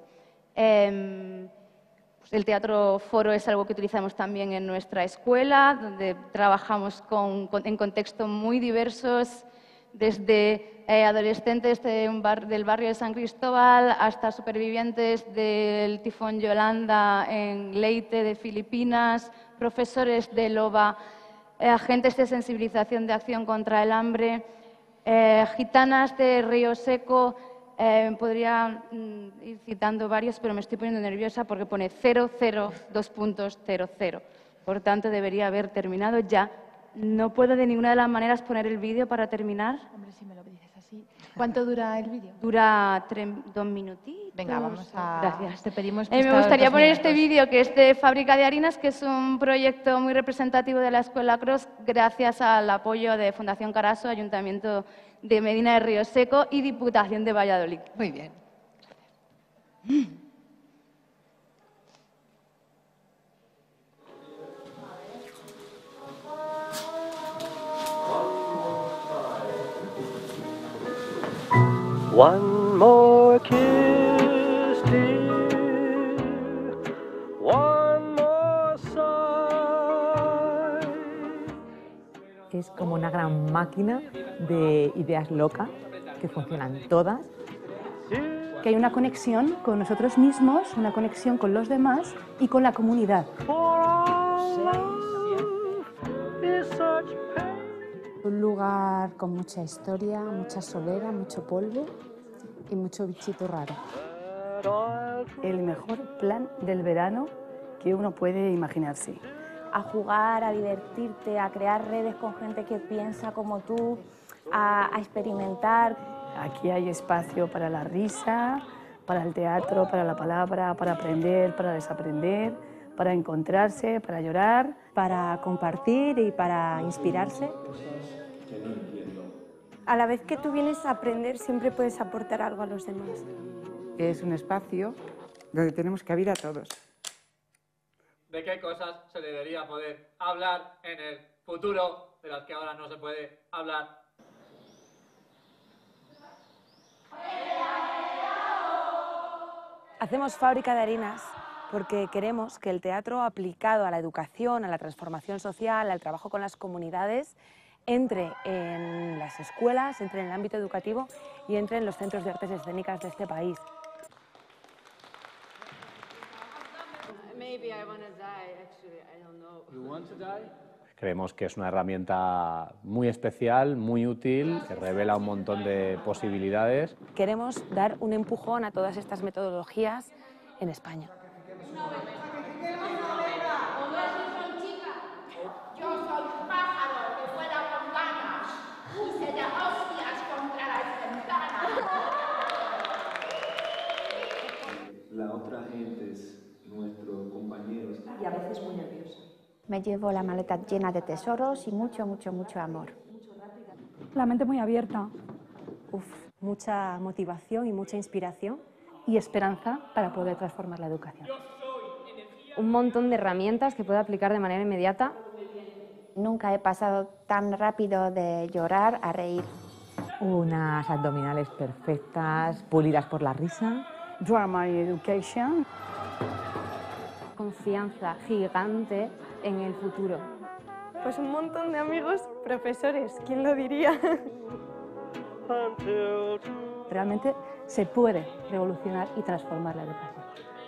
El teatro foro es algo que utilizamos también en nuestra escuela, donde trabajamos en contextos muy diversos, desde adolescentes del barrio de San Cristóbal hasta supervivientes del tifón Yolanda en Leyte de Filipinas, profesores de LOBA, agentes de sensibilización de acción contra el hambre, gitanas de Río Seco. Podría ir citando varios, pero me estoy poniendo nerviosa porque pone 002.00. Por tanto, debería haber terminado ya. No puedo de ninguna de las maneras poner el vídeo para terminar. Hombre, si me lo dices así. ¿Cuánto dura el vídeo? Dura 2 minutitos. Venga, vamos a... Gracias. Te pedimos me gustaría poner este vídeo, que es de Fábrica de Harinas, que es un proyecto muy representativo de la Escuela Cross, gracias al apoyo de Fundación Caraso, Ayuntamiento de Medina de Río Seco y Diputación de Valladolid. Muy bien. One more kiss, dear. One more sigh. Es como una gran máquina de ideas locas que funcionan todas. Que hay una conexión con nosotros mismos, una conexión con los demás y con la comunidad. Un lugar con mucha historia, mucha solera, mucho polvo y mucho bichito raro. El mejor plan del verano que uno puede imaginarse. A jugar, a divertirte, a crear redes con gente que piensa como tú, a experimentar. Aquí hay espacio para la risa, para el teatro, para la palabra, para aprender, para desaprender, para encontrarse, para llorar, para compartir y para inspirarse. A la vez que tú vienes a aprender, siempre puedes aportar algo a los demás. Es un espacio donde tenemos cabida a todos. ¿De qué cosas se debería poder hablar en el futuro de las que ahora no se puede hablar? Hacemos Fábrica de Harinas porque queremos que el teatro aplicado a la educación, a la transformación social, al trabajo con las comunidades, entre en las escuelas, entre en el ámbito educativo y entre en los centros de artes escénicas de este país. Creemos que es una herramienta muy especial, muy útil, que revela un montón de posibilidades. Queremos dar un empujón a todas estas metodologías en España. Yo soy un pájaro que vuela con ganas, puse de hostias contra las ventanas. La otra gente es nuestros compañeros. Y a veces muy nerviosa. Me llevo la maleta llena de tesoros y mucho, mucho, mucho amor. La mente muy abierta. Mucha motivación y mucha inspiración. Y esperanza para poder transformar la educación. Un montón de herramientas que puedo aplicar de manera inmediata. Nunca he pasado tan rápido de llorar a reír. Unas abdominales perfectas, pulidas por la risa. Drama y Education. Confianza gigante en el futuro. Pues un montón de amigos profesores, ¿quién lo diría? Realmente se puede revolucionar y transformar la educación.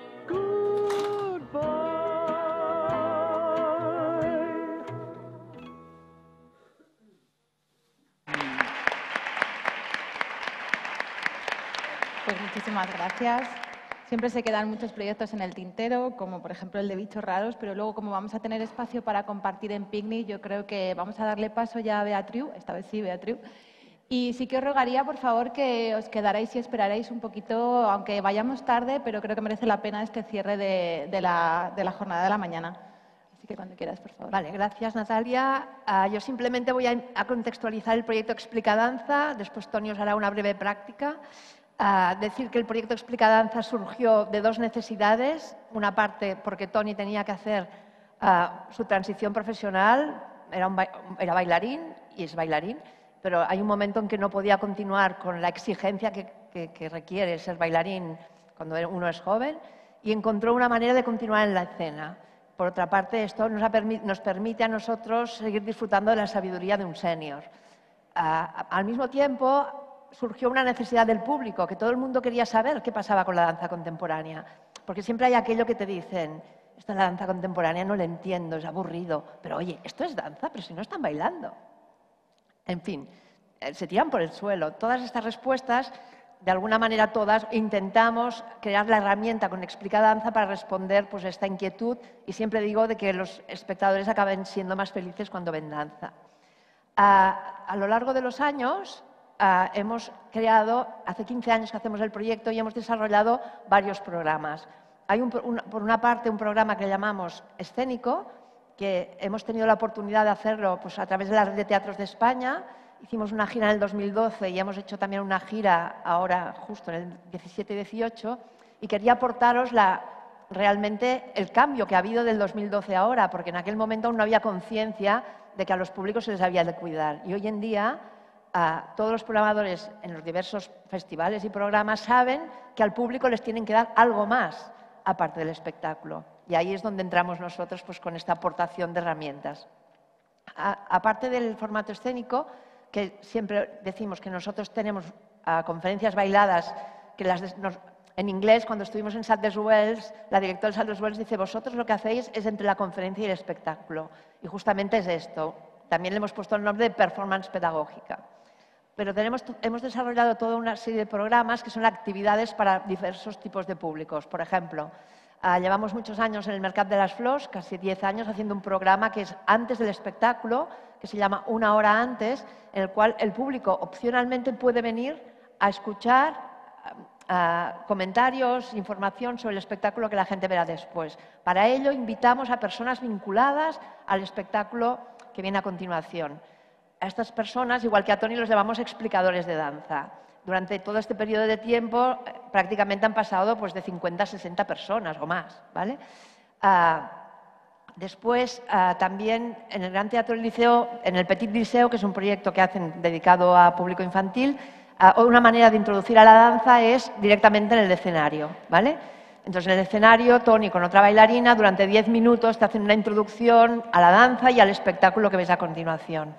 Pues muchísimas gracias. Siempre se quedan muchos proyectos en el tintero, como por ejemplo el de bichos raros, pero luego como vamos a tener espacio para compartir en picnic, yo creo que vamos a darle paso ya a Beatriu, esta vez sí, Beatriu. Y sí que os rogaría, por favor, que os quedarais y esperarais un poquito, aunque vayamos tarde, pero creo que merece la pena este cierre de la jornada de la mañana. Así que cuando quieras, por favor. Vale, gracias, Natalia. Yo simplemente voy a contextualizar el proyecto Explica Danza, después Toni os hará una breve práctica. Decir que el proyecto Explica Danza surgió de dos necesidades. Una parte porque Toni tenía que hacer su transición profesional, era bailarín y es bailarín, pero hay un momento en que no podía continuar con la exigencia que requiere ser bailarín cuando uno es joven y encontró una manera de continuar en la escena. Por otra parte, esto nos permite a nosotros seguir disfrutando de la sabiduría de un senior. al mismo tiempo surgió una necesidad del público, que todo el mundo quería saber qué pasaba con la danza contemporánea. Porque siempre hay aquello que te dicen, esta es la danza contemporánea, no la entiendo, es aburrido. Pero oye, esto es danza, pero si no están bailando. En fin, se tiran por el suelo. Todas estas respuestas, de alguna manera todas, intentamos crear la herramienta con Explica Danza para responder pues, a esta inquietud y siempre digo de que los espectadores acaben siendo más felices cuando ven danza. A lo largo de los años hemos creado, hace 15 años que hacemos el proyecto y hemos desarrollado varios programas. Hay por una parte un programa que llamamos Escénico, que hemos tenido la oportunidad de hacerlo pues, a través de la Red de Teatros de España. Hicimos una gira en el 2012 y hemos hecho también una gira ahora justo en el 17 y 18 y quería aportaros realmente el cambio que ha habido del 2012 a ahora, porque en aquel momento aún no había conciencia de que a los públicos se les había de cuidar. Y hoy en día todos los programadores en los diversos festivales y programas saben que al público les tienen que dar algo más aparte del espectáculo. Y ahí es donde entramos nosotros pues, con esta aportación de herramientas. Aparte del formato escénico, que siempre decimos que nosotros tenemos conferencias bailadas, que en inglés, cuando estuvimos en Sadler's Wells, la directora de Sadler's Wells dice, vosotros lo que hacéis es entre la conferencia y el espectáculo. Y justamente es esto. También le hemos puesto el nombre de performance pedagógica. Pero hemos desarrollado toda una serie de programas que son actividades para diversos tipos de públicos. Por ejemplo, llevamos muchos años en el Mercat de las Flors, casi 10 años, haciendo un programa que es antes del espectáculo, que se llama Una hora antes, en el cual el público opcionalmente puede venir a escuchar comentarios, información sobre el espectáculo que la gente verá después. Para ello, invitamos a personas vinculadas al espectáculo que viene a continuación. A estas personas, igual que a Toni, los llamamos explicadores de danza. Durante todo este periodo de tiempo, prácticamente han pasado pues, de 50 a 60 personas o más, ¿vale? Después, también en el Gran Teatro del Liceo, en el Petit Liceo, que es un proyecto que hacen dedicado a público infantil, una manera de introducir a la danza es directamente en el escenario, ¿vale? Entonces, en el escenario, Toni con otra bailarina, durante 10 minutos te hacen una introducción a la danza y al espectáculo que ves a continuación.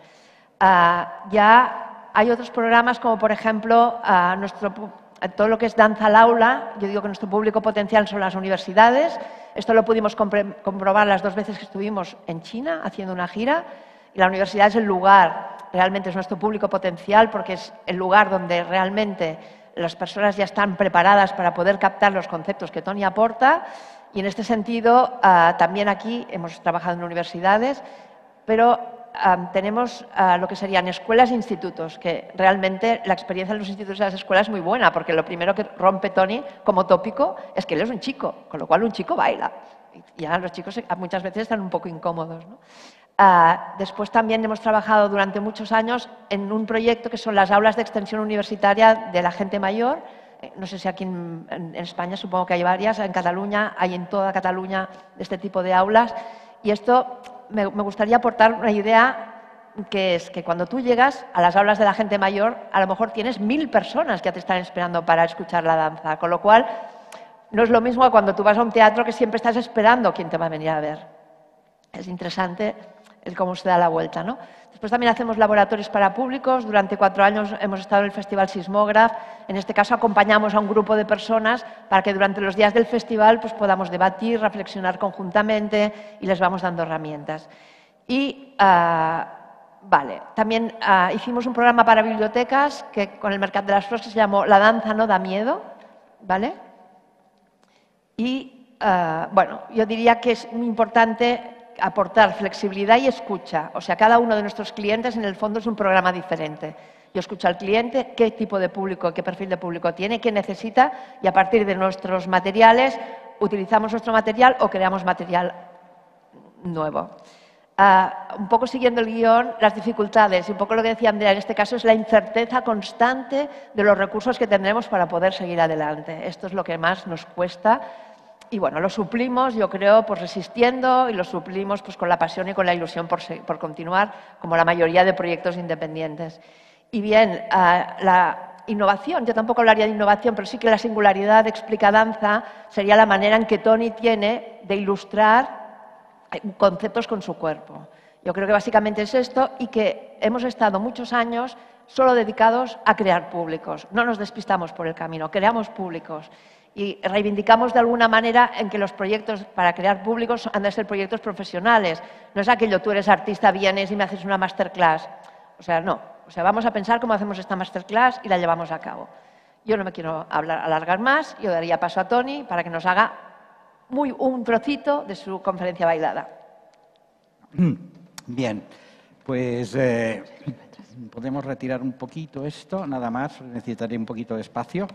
Ya hay otros programas como, por ejemplo, todo lo que es danza al aula. Yo digo que nuestro público potencial son las universidades. Esto lo pudimos comprobar las 2 veces que estuvimos en China haciendo una gira. Y la universidad es el lugar, realmente es nuestro público potencial porque es el lugar donde realmente las personas ya están preparadas para poder captar los conceptos que Toni aporta. Y en este sentido, también aquí hemos trabajado en universidades, pero tenemos lo que serían escuelas e institutos, que realmente la experiencia en los institutos y las escuelas es muy buena, porque lo primero que rompe Toni como tópico es que él es un chico, con lo cual un chico baila. Y ya los chicos muchas veces están un poco incómodos, ¿no? Después también hemos trabajado durante muchos años en un proyecto que son las aulas de extensión universitaria de la gente mayor. No sé si aquí en España supongo que hay varias, en Cataluña, hay en toda Cataluña de este tipo de aulas. Y esto me gustaría aportar una idea, que es que cuando tú llegas a las aulas de la gente mayor, a lo mejor tienes 1000 personas que te están esperando para escuchar la danza, con lo cual no es lo mismo que cuando tú vas a un teatro que siempre estás esperando quién te va a venir a ver. Es interesante el cómo se da la vuelta, ¿no? Después también hacemos laboratorios para públicos. Durante 4 años hemos estado en el Festival Sismógraf. En este caso acompañamos a un grupo de personas para que durante los días del festival pues, podamos debatir, reflexionar conjuntamente y les vamos dando herramientas. Y también hicimos un programa para bibliotecas que con el Mercat de las Flors que se llamó La danza no da miedo, ¿vale? Y yo diría que es muy importante aportar flexibilidad y escucha. O sea, cada uno de nuestros clientes en el fondo es un programa diferente. Yo escucho al cliente, qué tipo de público, qué perfil de público tiene, qué necesita y a partir de nuestros materiales utilizamos nuestro material o creamos material nuevo. Un poco siguiendo el guión, las dificultades y un poco lo que decía Andrea en este caso es la incerteza constante de los recursos que tendremos para poder seguir adelante. Esto es lo que más nos cuesta. Y bueno, lo suplimos, yo creo, pues resistiendo y lo suplimos pues, con la pasión y con la ilusión por continuar, como la mayoría de proyectos independientes. Y bien, la innovación, yo tampoco hablaría de innovación, pero sí que la singularidad de Explica Danza sería la manera en que Toni tiene de ilustrar conceptos con su cuerpo. Yo creo que básicamente es esto y que hemos estado muchos años solo dedicados a crear públicos. No nos despistamos por el camino, creamos públicos y reivindicamos de alguna manera en que los proyectos para crear públicos han de ser proyectos profesionales. No es aquello, tú eres artista, vienes y me haces una masterclass. O sea, no. O sea, vamos a pensar cómo hacemos esta masterclass y la llevamos a cabo. Yo no me quiero alargar más, yo daría paso a Toni para que nos haga un trocito de su conferencia bailada. Bien, pues podemos retirar un poquito esto, nada más, necesitaré un poquito de espacio.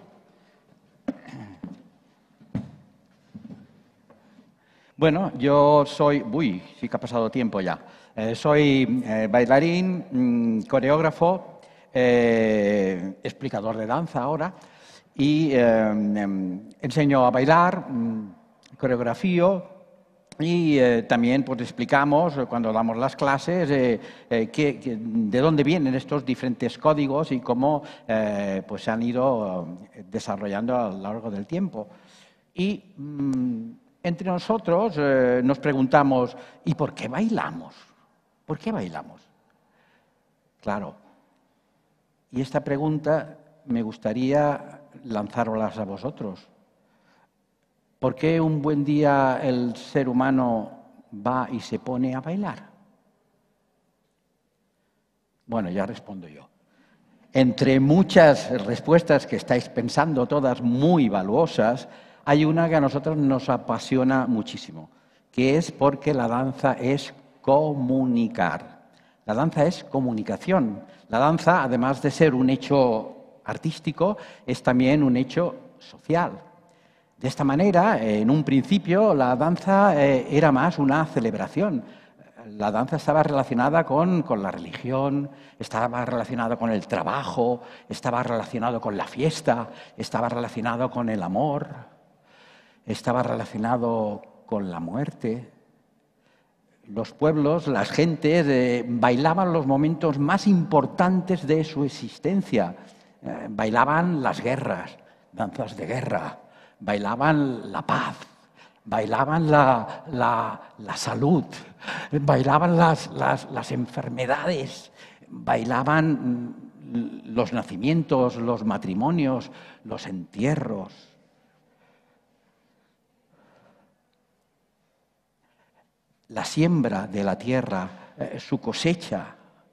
Bueno, yo soy... Uy, sí que ha pasado tiempo ya. Soy bailarín, coreógrafo, explicador de danza ahora y enseño a bailar, coreografío y también pues, explicamos cuando damos las clases de dónde vienen estos diferentes códigos y cómo pues, se han ido desarrollando a lo largo del tiempo. Y entre nosotros nos preguntamos, ¿y por qué bailamos? ¿Por qué bailamos? Claro. Y esta pregunta me gustaría lanzaroslas a vosotros. ¿Por qué un buen día el ser humano va y se pone a bailar? Bueno, ya respondo yo. Entre muchas respuestas que estáis pensando, todas muy valuosas, hay una que a nosotros nos apasiona muchísimo, que es porque la danza es comunicar. La danza es comunicación. La danza, además de ser un hecho artístico, es también un hecho social. De esta manera, en un principio, la danza era más una celebración. La danza estaba relacionada con la religión, estaba relacionada con el trabajo, estaba relacionado con la fiesta, estaba relacionado con el amor, estaba relacionado con la muerte. Los pueblos, las gentes, bailaban los momentos más importantes de su existencia. Bailaban las guerras, danzas de guerra. Bailaban la paz, bailaban la salud, bailaban las enfermedades, bailaban los nacimientos, los matrimonios, los entierros. La siembra de la tierra, su cosecha.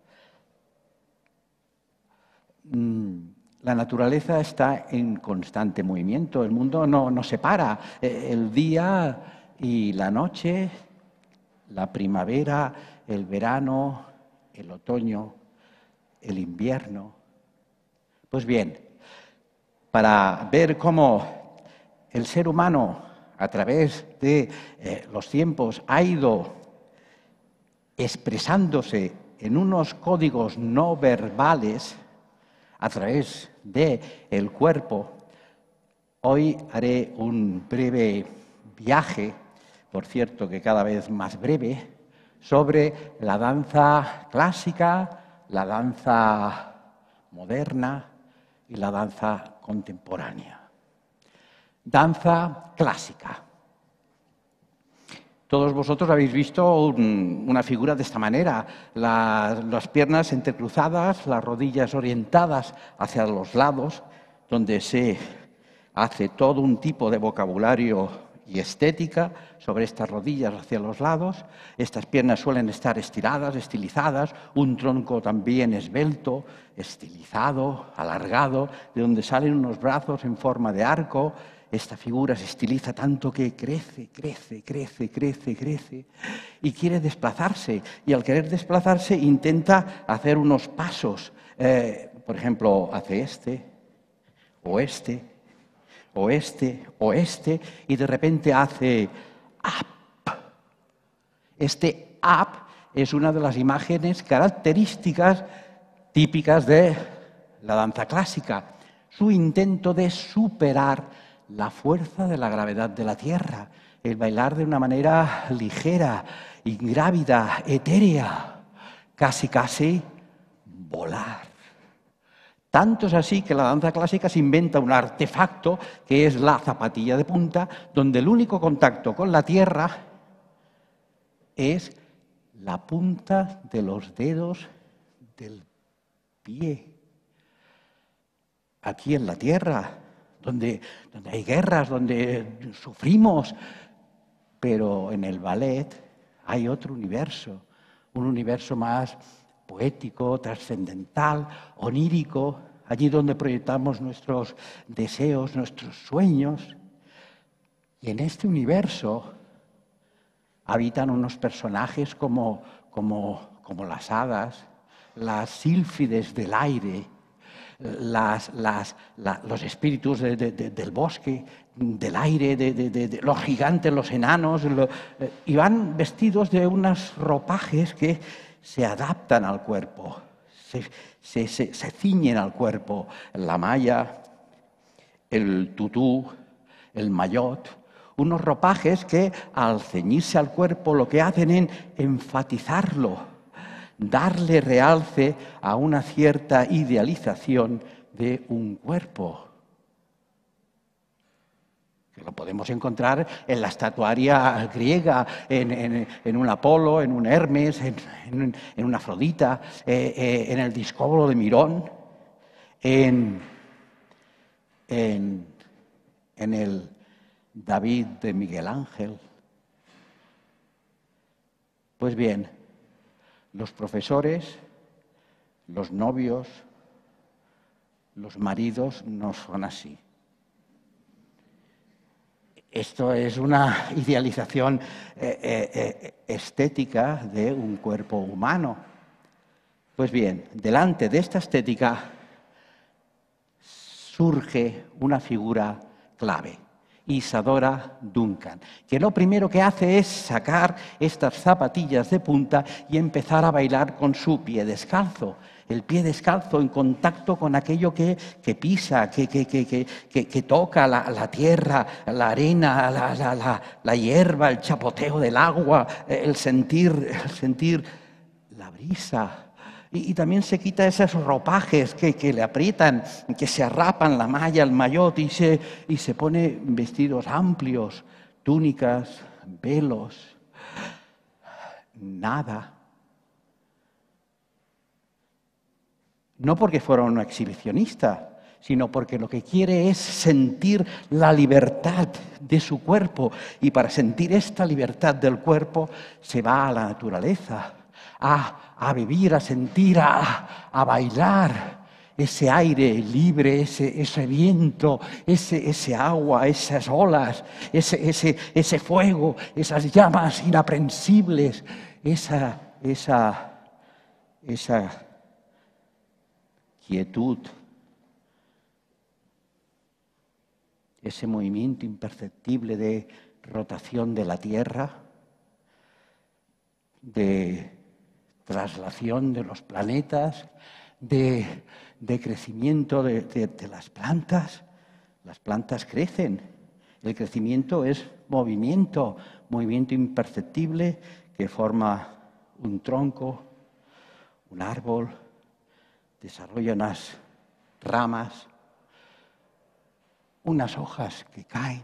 La naturaleza está en constante movimiento, el mundo no se para. El día y la noche, la primavera, el verano, el otoño, el invierno. Pues bien, para ver cómo el ser humano, a través de los tiempos, ha ido expresándose en unos códigos no verbales, a través del cuerpo, hoy haré un breve viaje, por cierto que cada vez más breve, sobre la danza clásica, la danza moderna y la danza contemporánea. Danza clásica. Todos vosotros habéis visto una figura de esta manera, las piernas entrecruzadas, las rodillas orientadas hacia los lados, donde se hace todo un tipo de vocabulario y estética sobre estas rodillas hacia los lados. Estas piernas suelen estar estiradas, estilizadas, un tronco también esbelto, estilizado, alargado, de donde salen unos brazos en forma de arco. Esta figura se estiliza tanto que crece, crece, crece, crece, crece y quiere desplazarse. Y al querer desplazarse intenta hacer unos pasos. Por ejemplo, hace este, o este, o este, o este, y de repente hace up. Este up es una de las imágenes características típicas de la danza clásica. Su intento de superar la fuerza de la gravedad de la tierra, el bailar de una manera ligera, ingrávida, etérea, casi casi volar. Tanto es así que la danza clásica se inventa un artefacto que es la zapatilla de punta, donde el único contacto con la tierra es la punta de los dedos del pie. Aquí en la tierra, donde hay guerras, donde sufrimos, pero en el ballet hay otro universo, un universo más poético, trascendental, onírico, allí donde proyectamos nuestros deseos, nuestros sueños. Y en este universo habitan unos personajes como las hadas, las sílfides del aire, los espíritus del bosque, del aire, de los gigantes, los enanos, y van vestidos de unos ropajes que se adaptan al cuerpo, se ciñen al cuerpo. La malla, el tutú, el maillot, unos ropajes que al ceñirse al cuerpo lo que hacen es enfatizarlo, darle realce a una cierta idealización de un cuerpo, que lo podemos encontrar en la estatuaria griega, en un Apolo, en un Hermes, en una Afrodita, en el Discóbolo de Mirón, en el David de Miguel Ángel. Pues bien, los profesores, los novios, los maridos no son así. Esto es una idealización estética de un cuerpo humano. Pues bien, delante de esta estética surge una figura clave, Isadora Duncan, que lo primero que hace es sacar estas zapatillas de punta y empezar a bailar con su pie descalzo. El pie descalzo en contacto con aquello que pisa, que toca la tierra, la arena, la hierba, el chapoteo del agua, el sentir la brisa. Y también se quita esos ropajes que le aprietan, que se arrapan la malla, el maillot, y se pone vestidos amplios, túnicas, velos. Nada. No porque fuera una exhibicionista, sino porque lo que quiere es sentir la libertad de su cuerpo. Y para sentir esta libertad del cuerpo se va a la naturaleza, a vivir, a sentir, a bailar ese aire libre, ese viento, ese agua, esas olas, ese fuego, esas llamas inaprensibles, esa quietud, ese movimiento imperceptible de rotación de la tierra, de traslación de los planetas, de crecimiento de las plantas. Las plantas crecen. El crecimiento es movimiento imperceptible que forma un tronco, un árbol, desarrolla unas ramas, unas hojas que caen.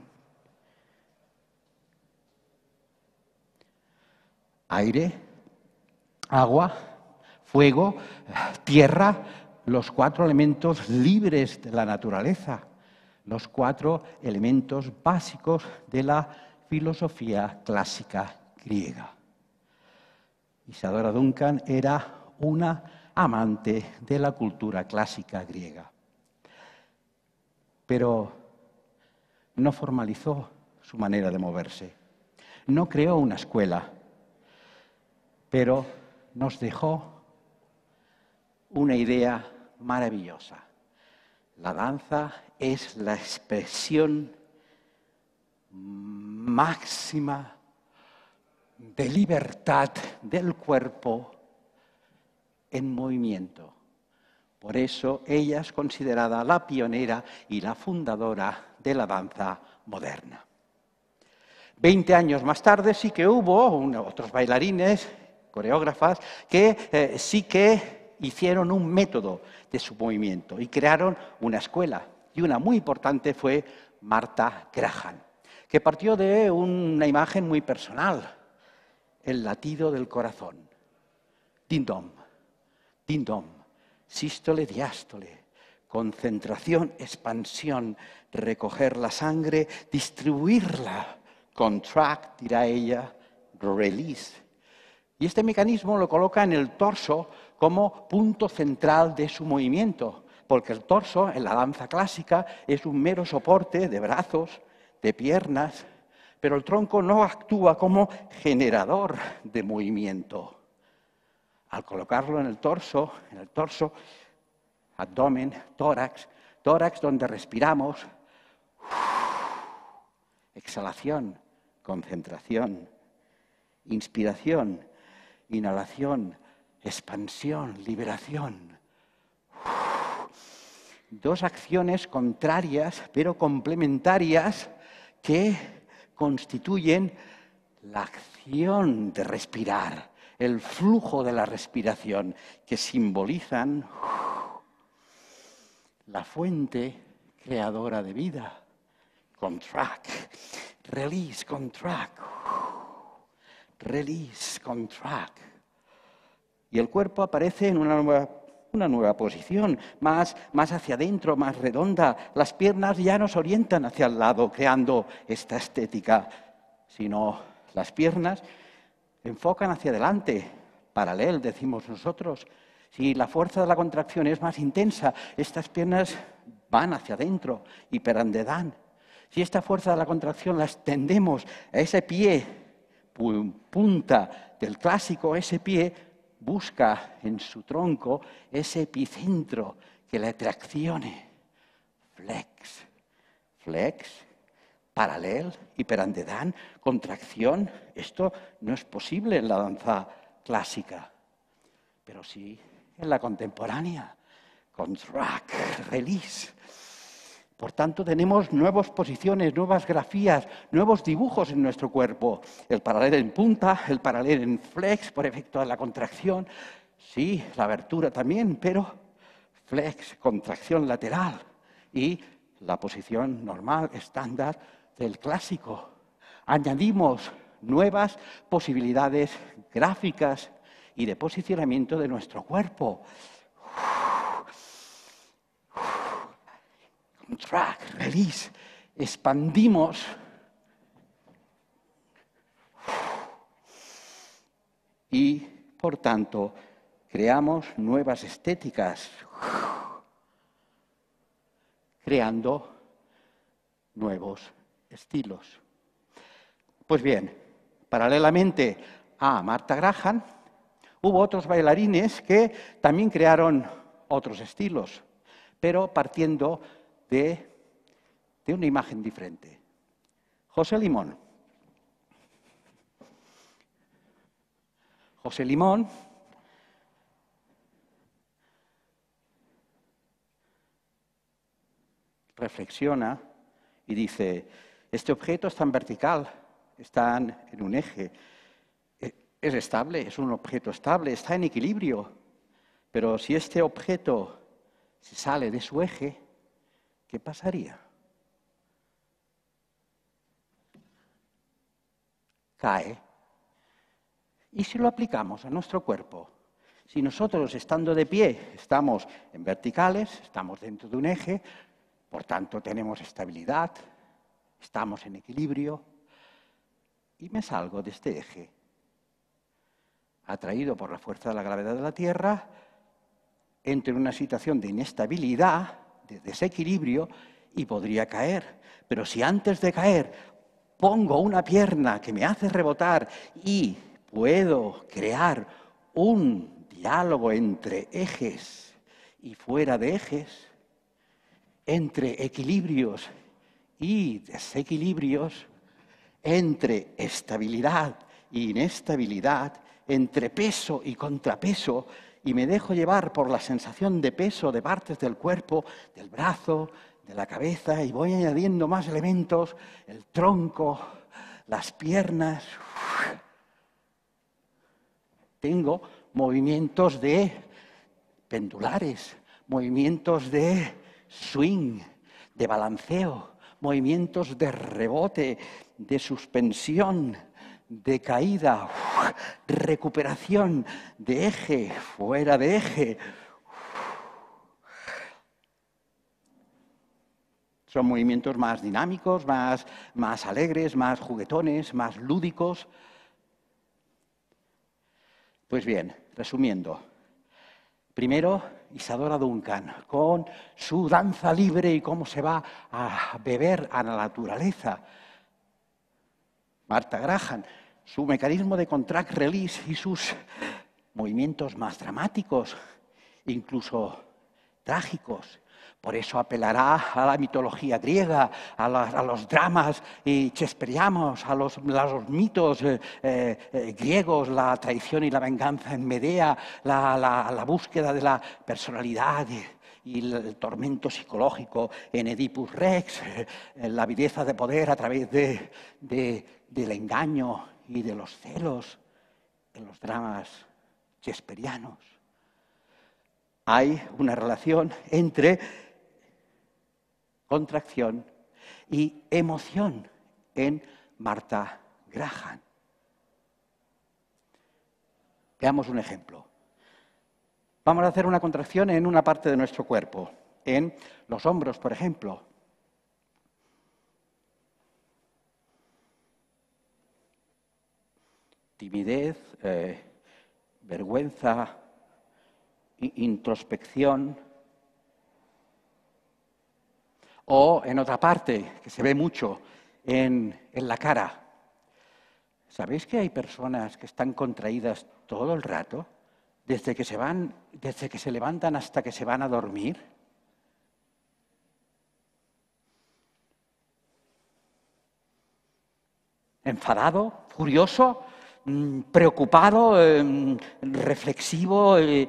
Aire, agua, fuego, tierra, los 4 elementos libres de la naturaleza, los 4 elementos básicos de la filosofía clásica griega. Isadora Duncan era una amante de la cultura clásica griega, pero no formalizó su manera de moverse, no creó una escuela, pero nos dejó una idea maravillosa. La danza es la expresión máxima de libertad del cuerpo en movimiento. Por eso ella es considerada la pionera y la fundadora de la danza moderna. 20 años más tarde sí que hubo otros bailarines, coreógrafas, que sí que hicieron un método de su movimiento y crearon una escuela. Y una muy importante fue Martha Graham, que partió de una imagen muy personal. el latido del corazón. Din-dom, din-dom, sístole, diástole, concentración, expansión, recoger la sangre, distribuirla, contract, dirá ella, release. Y este mecanismo lo coloca en el torso como punto central de su movimiento, porque el torso en la danza clásica es un mero soporte de brazos, de piernas, pero el tronco no actúa como generador de movimiento. Al colocarlo en el torso, abdomen, tórax donde respiramos, exhalación, concentración, inspiración, inhalación, expansión, liberación. Dos acciones contrarias pero complementarias que constituyen la acción de respirar, el flujo de la respiración, que simbolizan la fuente creadora de vida. Contract, release, contract, release, contract. Y el cuerpo aparece en una nueva posición, más hacia adentro, más redonda. Las piernas ya no se orientan hacia el lado, creando esta estética, sino las piernas enfocan hacia adelante, paralel, decimos nosotros. Si la fuerza de la contracción es más intensa, estas piernas van hacia adentro, hiperandedán. Si esta fuerza de la contracción la extendemos a ese pie, punta del clásico, ese pie busca en su tronco ese epicentro que la traccione. Flex, flex, paralel, hiperandedán, contracción. Esto no es posible en la danza clásica, pero sí en la contemporánea. Contract, release. Por tanto, tenemos nuevas posiciones, nuevas grafías, nuevos dibujos en nuestro cuerpo. El paralel en punta, el paralel en flex por efecto de la contracción. Sí, la abertura también, pero flex, contracción lateral. Y la posición normal, estándar del clásico. Añadimos nuevas posibilidades gráficas y de posicionamiento de nuestro cuerpo. Contract, release, expandimos y, por tanto, creamos nuevas estéticas, creando nuevos estilos. Pues bien, paralelamente a Martha Graham, hubo otros bailarines que también crearon otros estilos, pero partiendo de una imagen diferente. José Limón. José Limón reflexiona y dice, este objeto está en vertical, está en un eje, es estable, es un objeto estable, está en equilibrio, pero si este objeto se sale de su eje, ¿qué pasaría? Cae. ¿Y si lo aplicamos a nuestro cuerpo? Si nosotros, estando de pie, estamos en verticales, estamos dentro de un eje, por tanto tenemos estabilidad, estamos en equilibrio, y me salgo de este eje, atraído por la fuerza de la gravedad de la Tierra, entro en una situación de inestabilidad, de desequilibrio, y podría caer. Pero si antes de caer pongo una pierna que me hace rebotar y puedo crear un diálogo entre ejes y fuera de ejes, entre equilibrios y desequilibrios, entre estabilidad e inestabilidad, entre peso y contrapeso, y me dejo llevar por la sensación de peso de partes del cuerpo, del brazo, de la cabeza, y voy añadiendo más elementos, el tronco, las piernas. Tengo movimientos de pendulares, movimientos de swing, de balanceo, movimientos de rebote, de suspensión, de caída, recuperación de eje, fuera de eje. Son movimientos más dinámicos, más alegres, más juguetones, más lúdicos. Pues bien, resumiendo. Primero, Isadora Duncan, con su danza libre y cómo se va a beber a la naturaleza. Martha Graham, su mecanismo de contract release y sus movimientos más dramáticos, incluso trágicos. Por eso apelará a la mitología griega, a los dramas shakespearianos, a los mitos griegos, la traición y la venganza en Medea, la búsqueda de la personalidad y el tormento psicológico en Oedipus Rex, la avidez de poder a través del engaño y de los celos en los dramas shakespearianos. Hay una relación entre contracción y emoción en Martha Graham. Veamos un ejemplo. Vamos a hacer una contracción en una parte de nuestro cuerpo, en los hombros, por ejemplo. Timidez, vergüenza, introspección. O en otra parte, que se ve mucho, en la cara. ¿Sabéis que hay personas que están contraídas todo el rato? Desde que se levantan hasta que se van a dormir. Enfadado, furioso, preocupado, reflexivo. ¿Y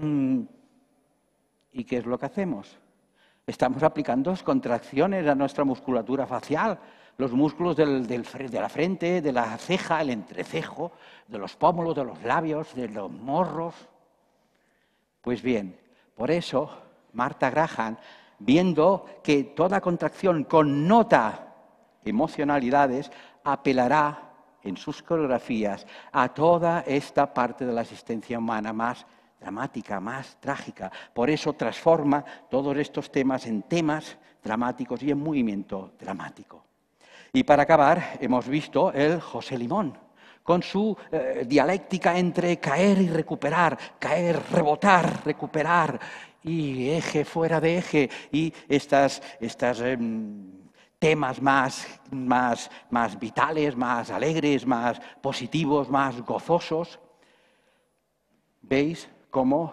qué es lo que hacemos? Estamos aplicando contracciones a nuestra musculatura facial, los músculos de la frente, de la ceja, el entrecejo, de los pómulos, de los labios, de los morros. Pues bien, por eso Martha Graham, viendo que toda contracción connota emocionalidades, apelará en sus coreografías a toda esta parte de la existencia humana más dramática, más trágica. Por eso transforma todos estos temas en temas dramáticos y en movimiento dramático. Y para acabar, hemos visto el José Limón, con su dialéctica entre caer y recuperar, caer, rebotar, recuperar, y eje fuera de eje, y estas temas más vitales, más alegres, más positivos, más gozosos. ¿Veis cómo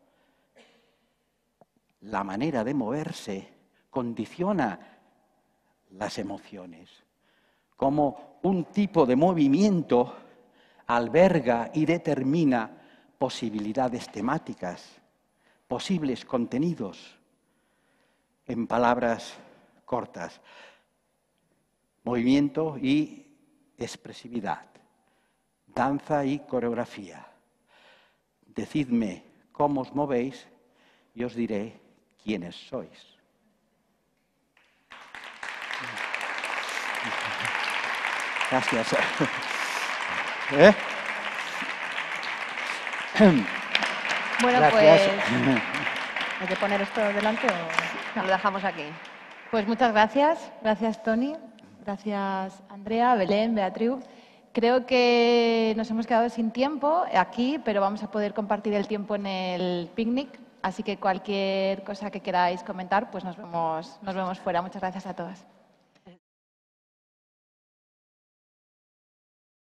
la manera de moverse condiciona las emociones? Cómo un tipo de movimiento alberga y determina posibilidades temáticas, posibles contenidos, en palabras cortas. Movimiento y expresividad, danza y coreografía. Decidme cómo os movéis y os diré quiénes sois. Gracias. Bueno, Gracias. pues hay que poner esto delante o lo dejamos aquí. Pues muchas gracias. Gracias, Toni. Gracias, Andrea, Belén, Beatriz. Creo que nos hemos quedado sin tiempo aquí, pero vamos a poder compartir el tiempo en el picnic. Así que cualquier cosa que queráis comentar, pues nos vemos fuera. Muchas gracias a todas.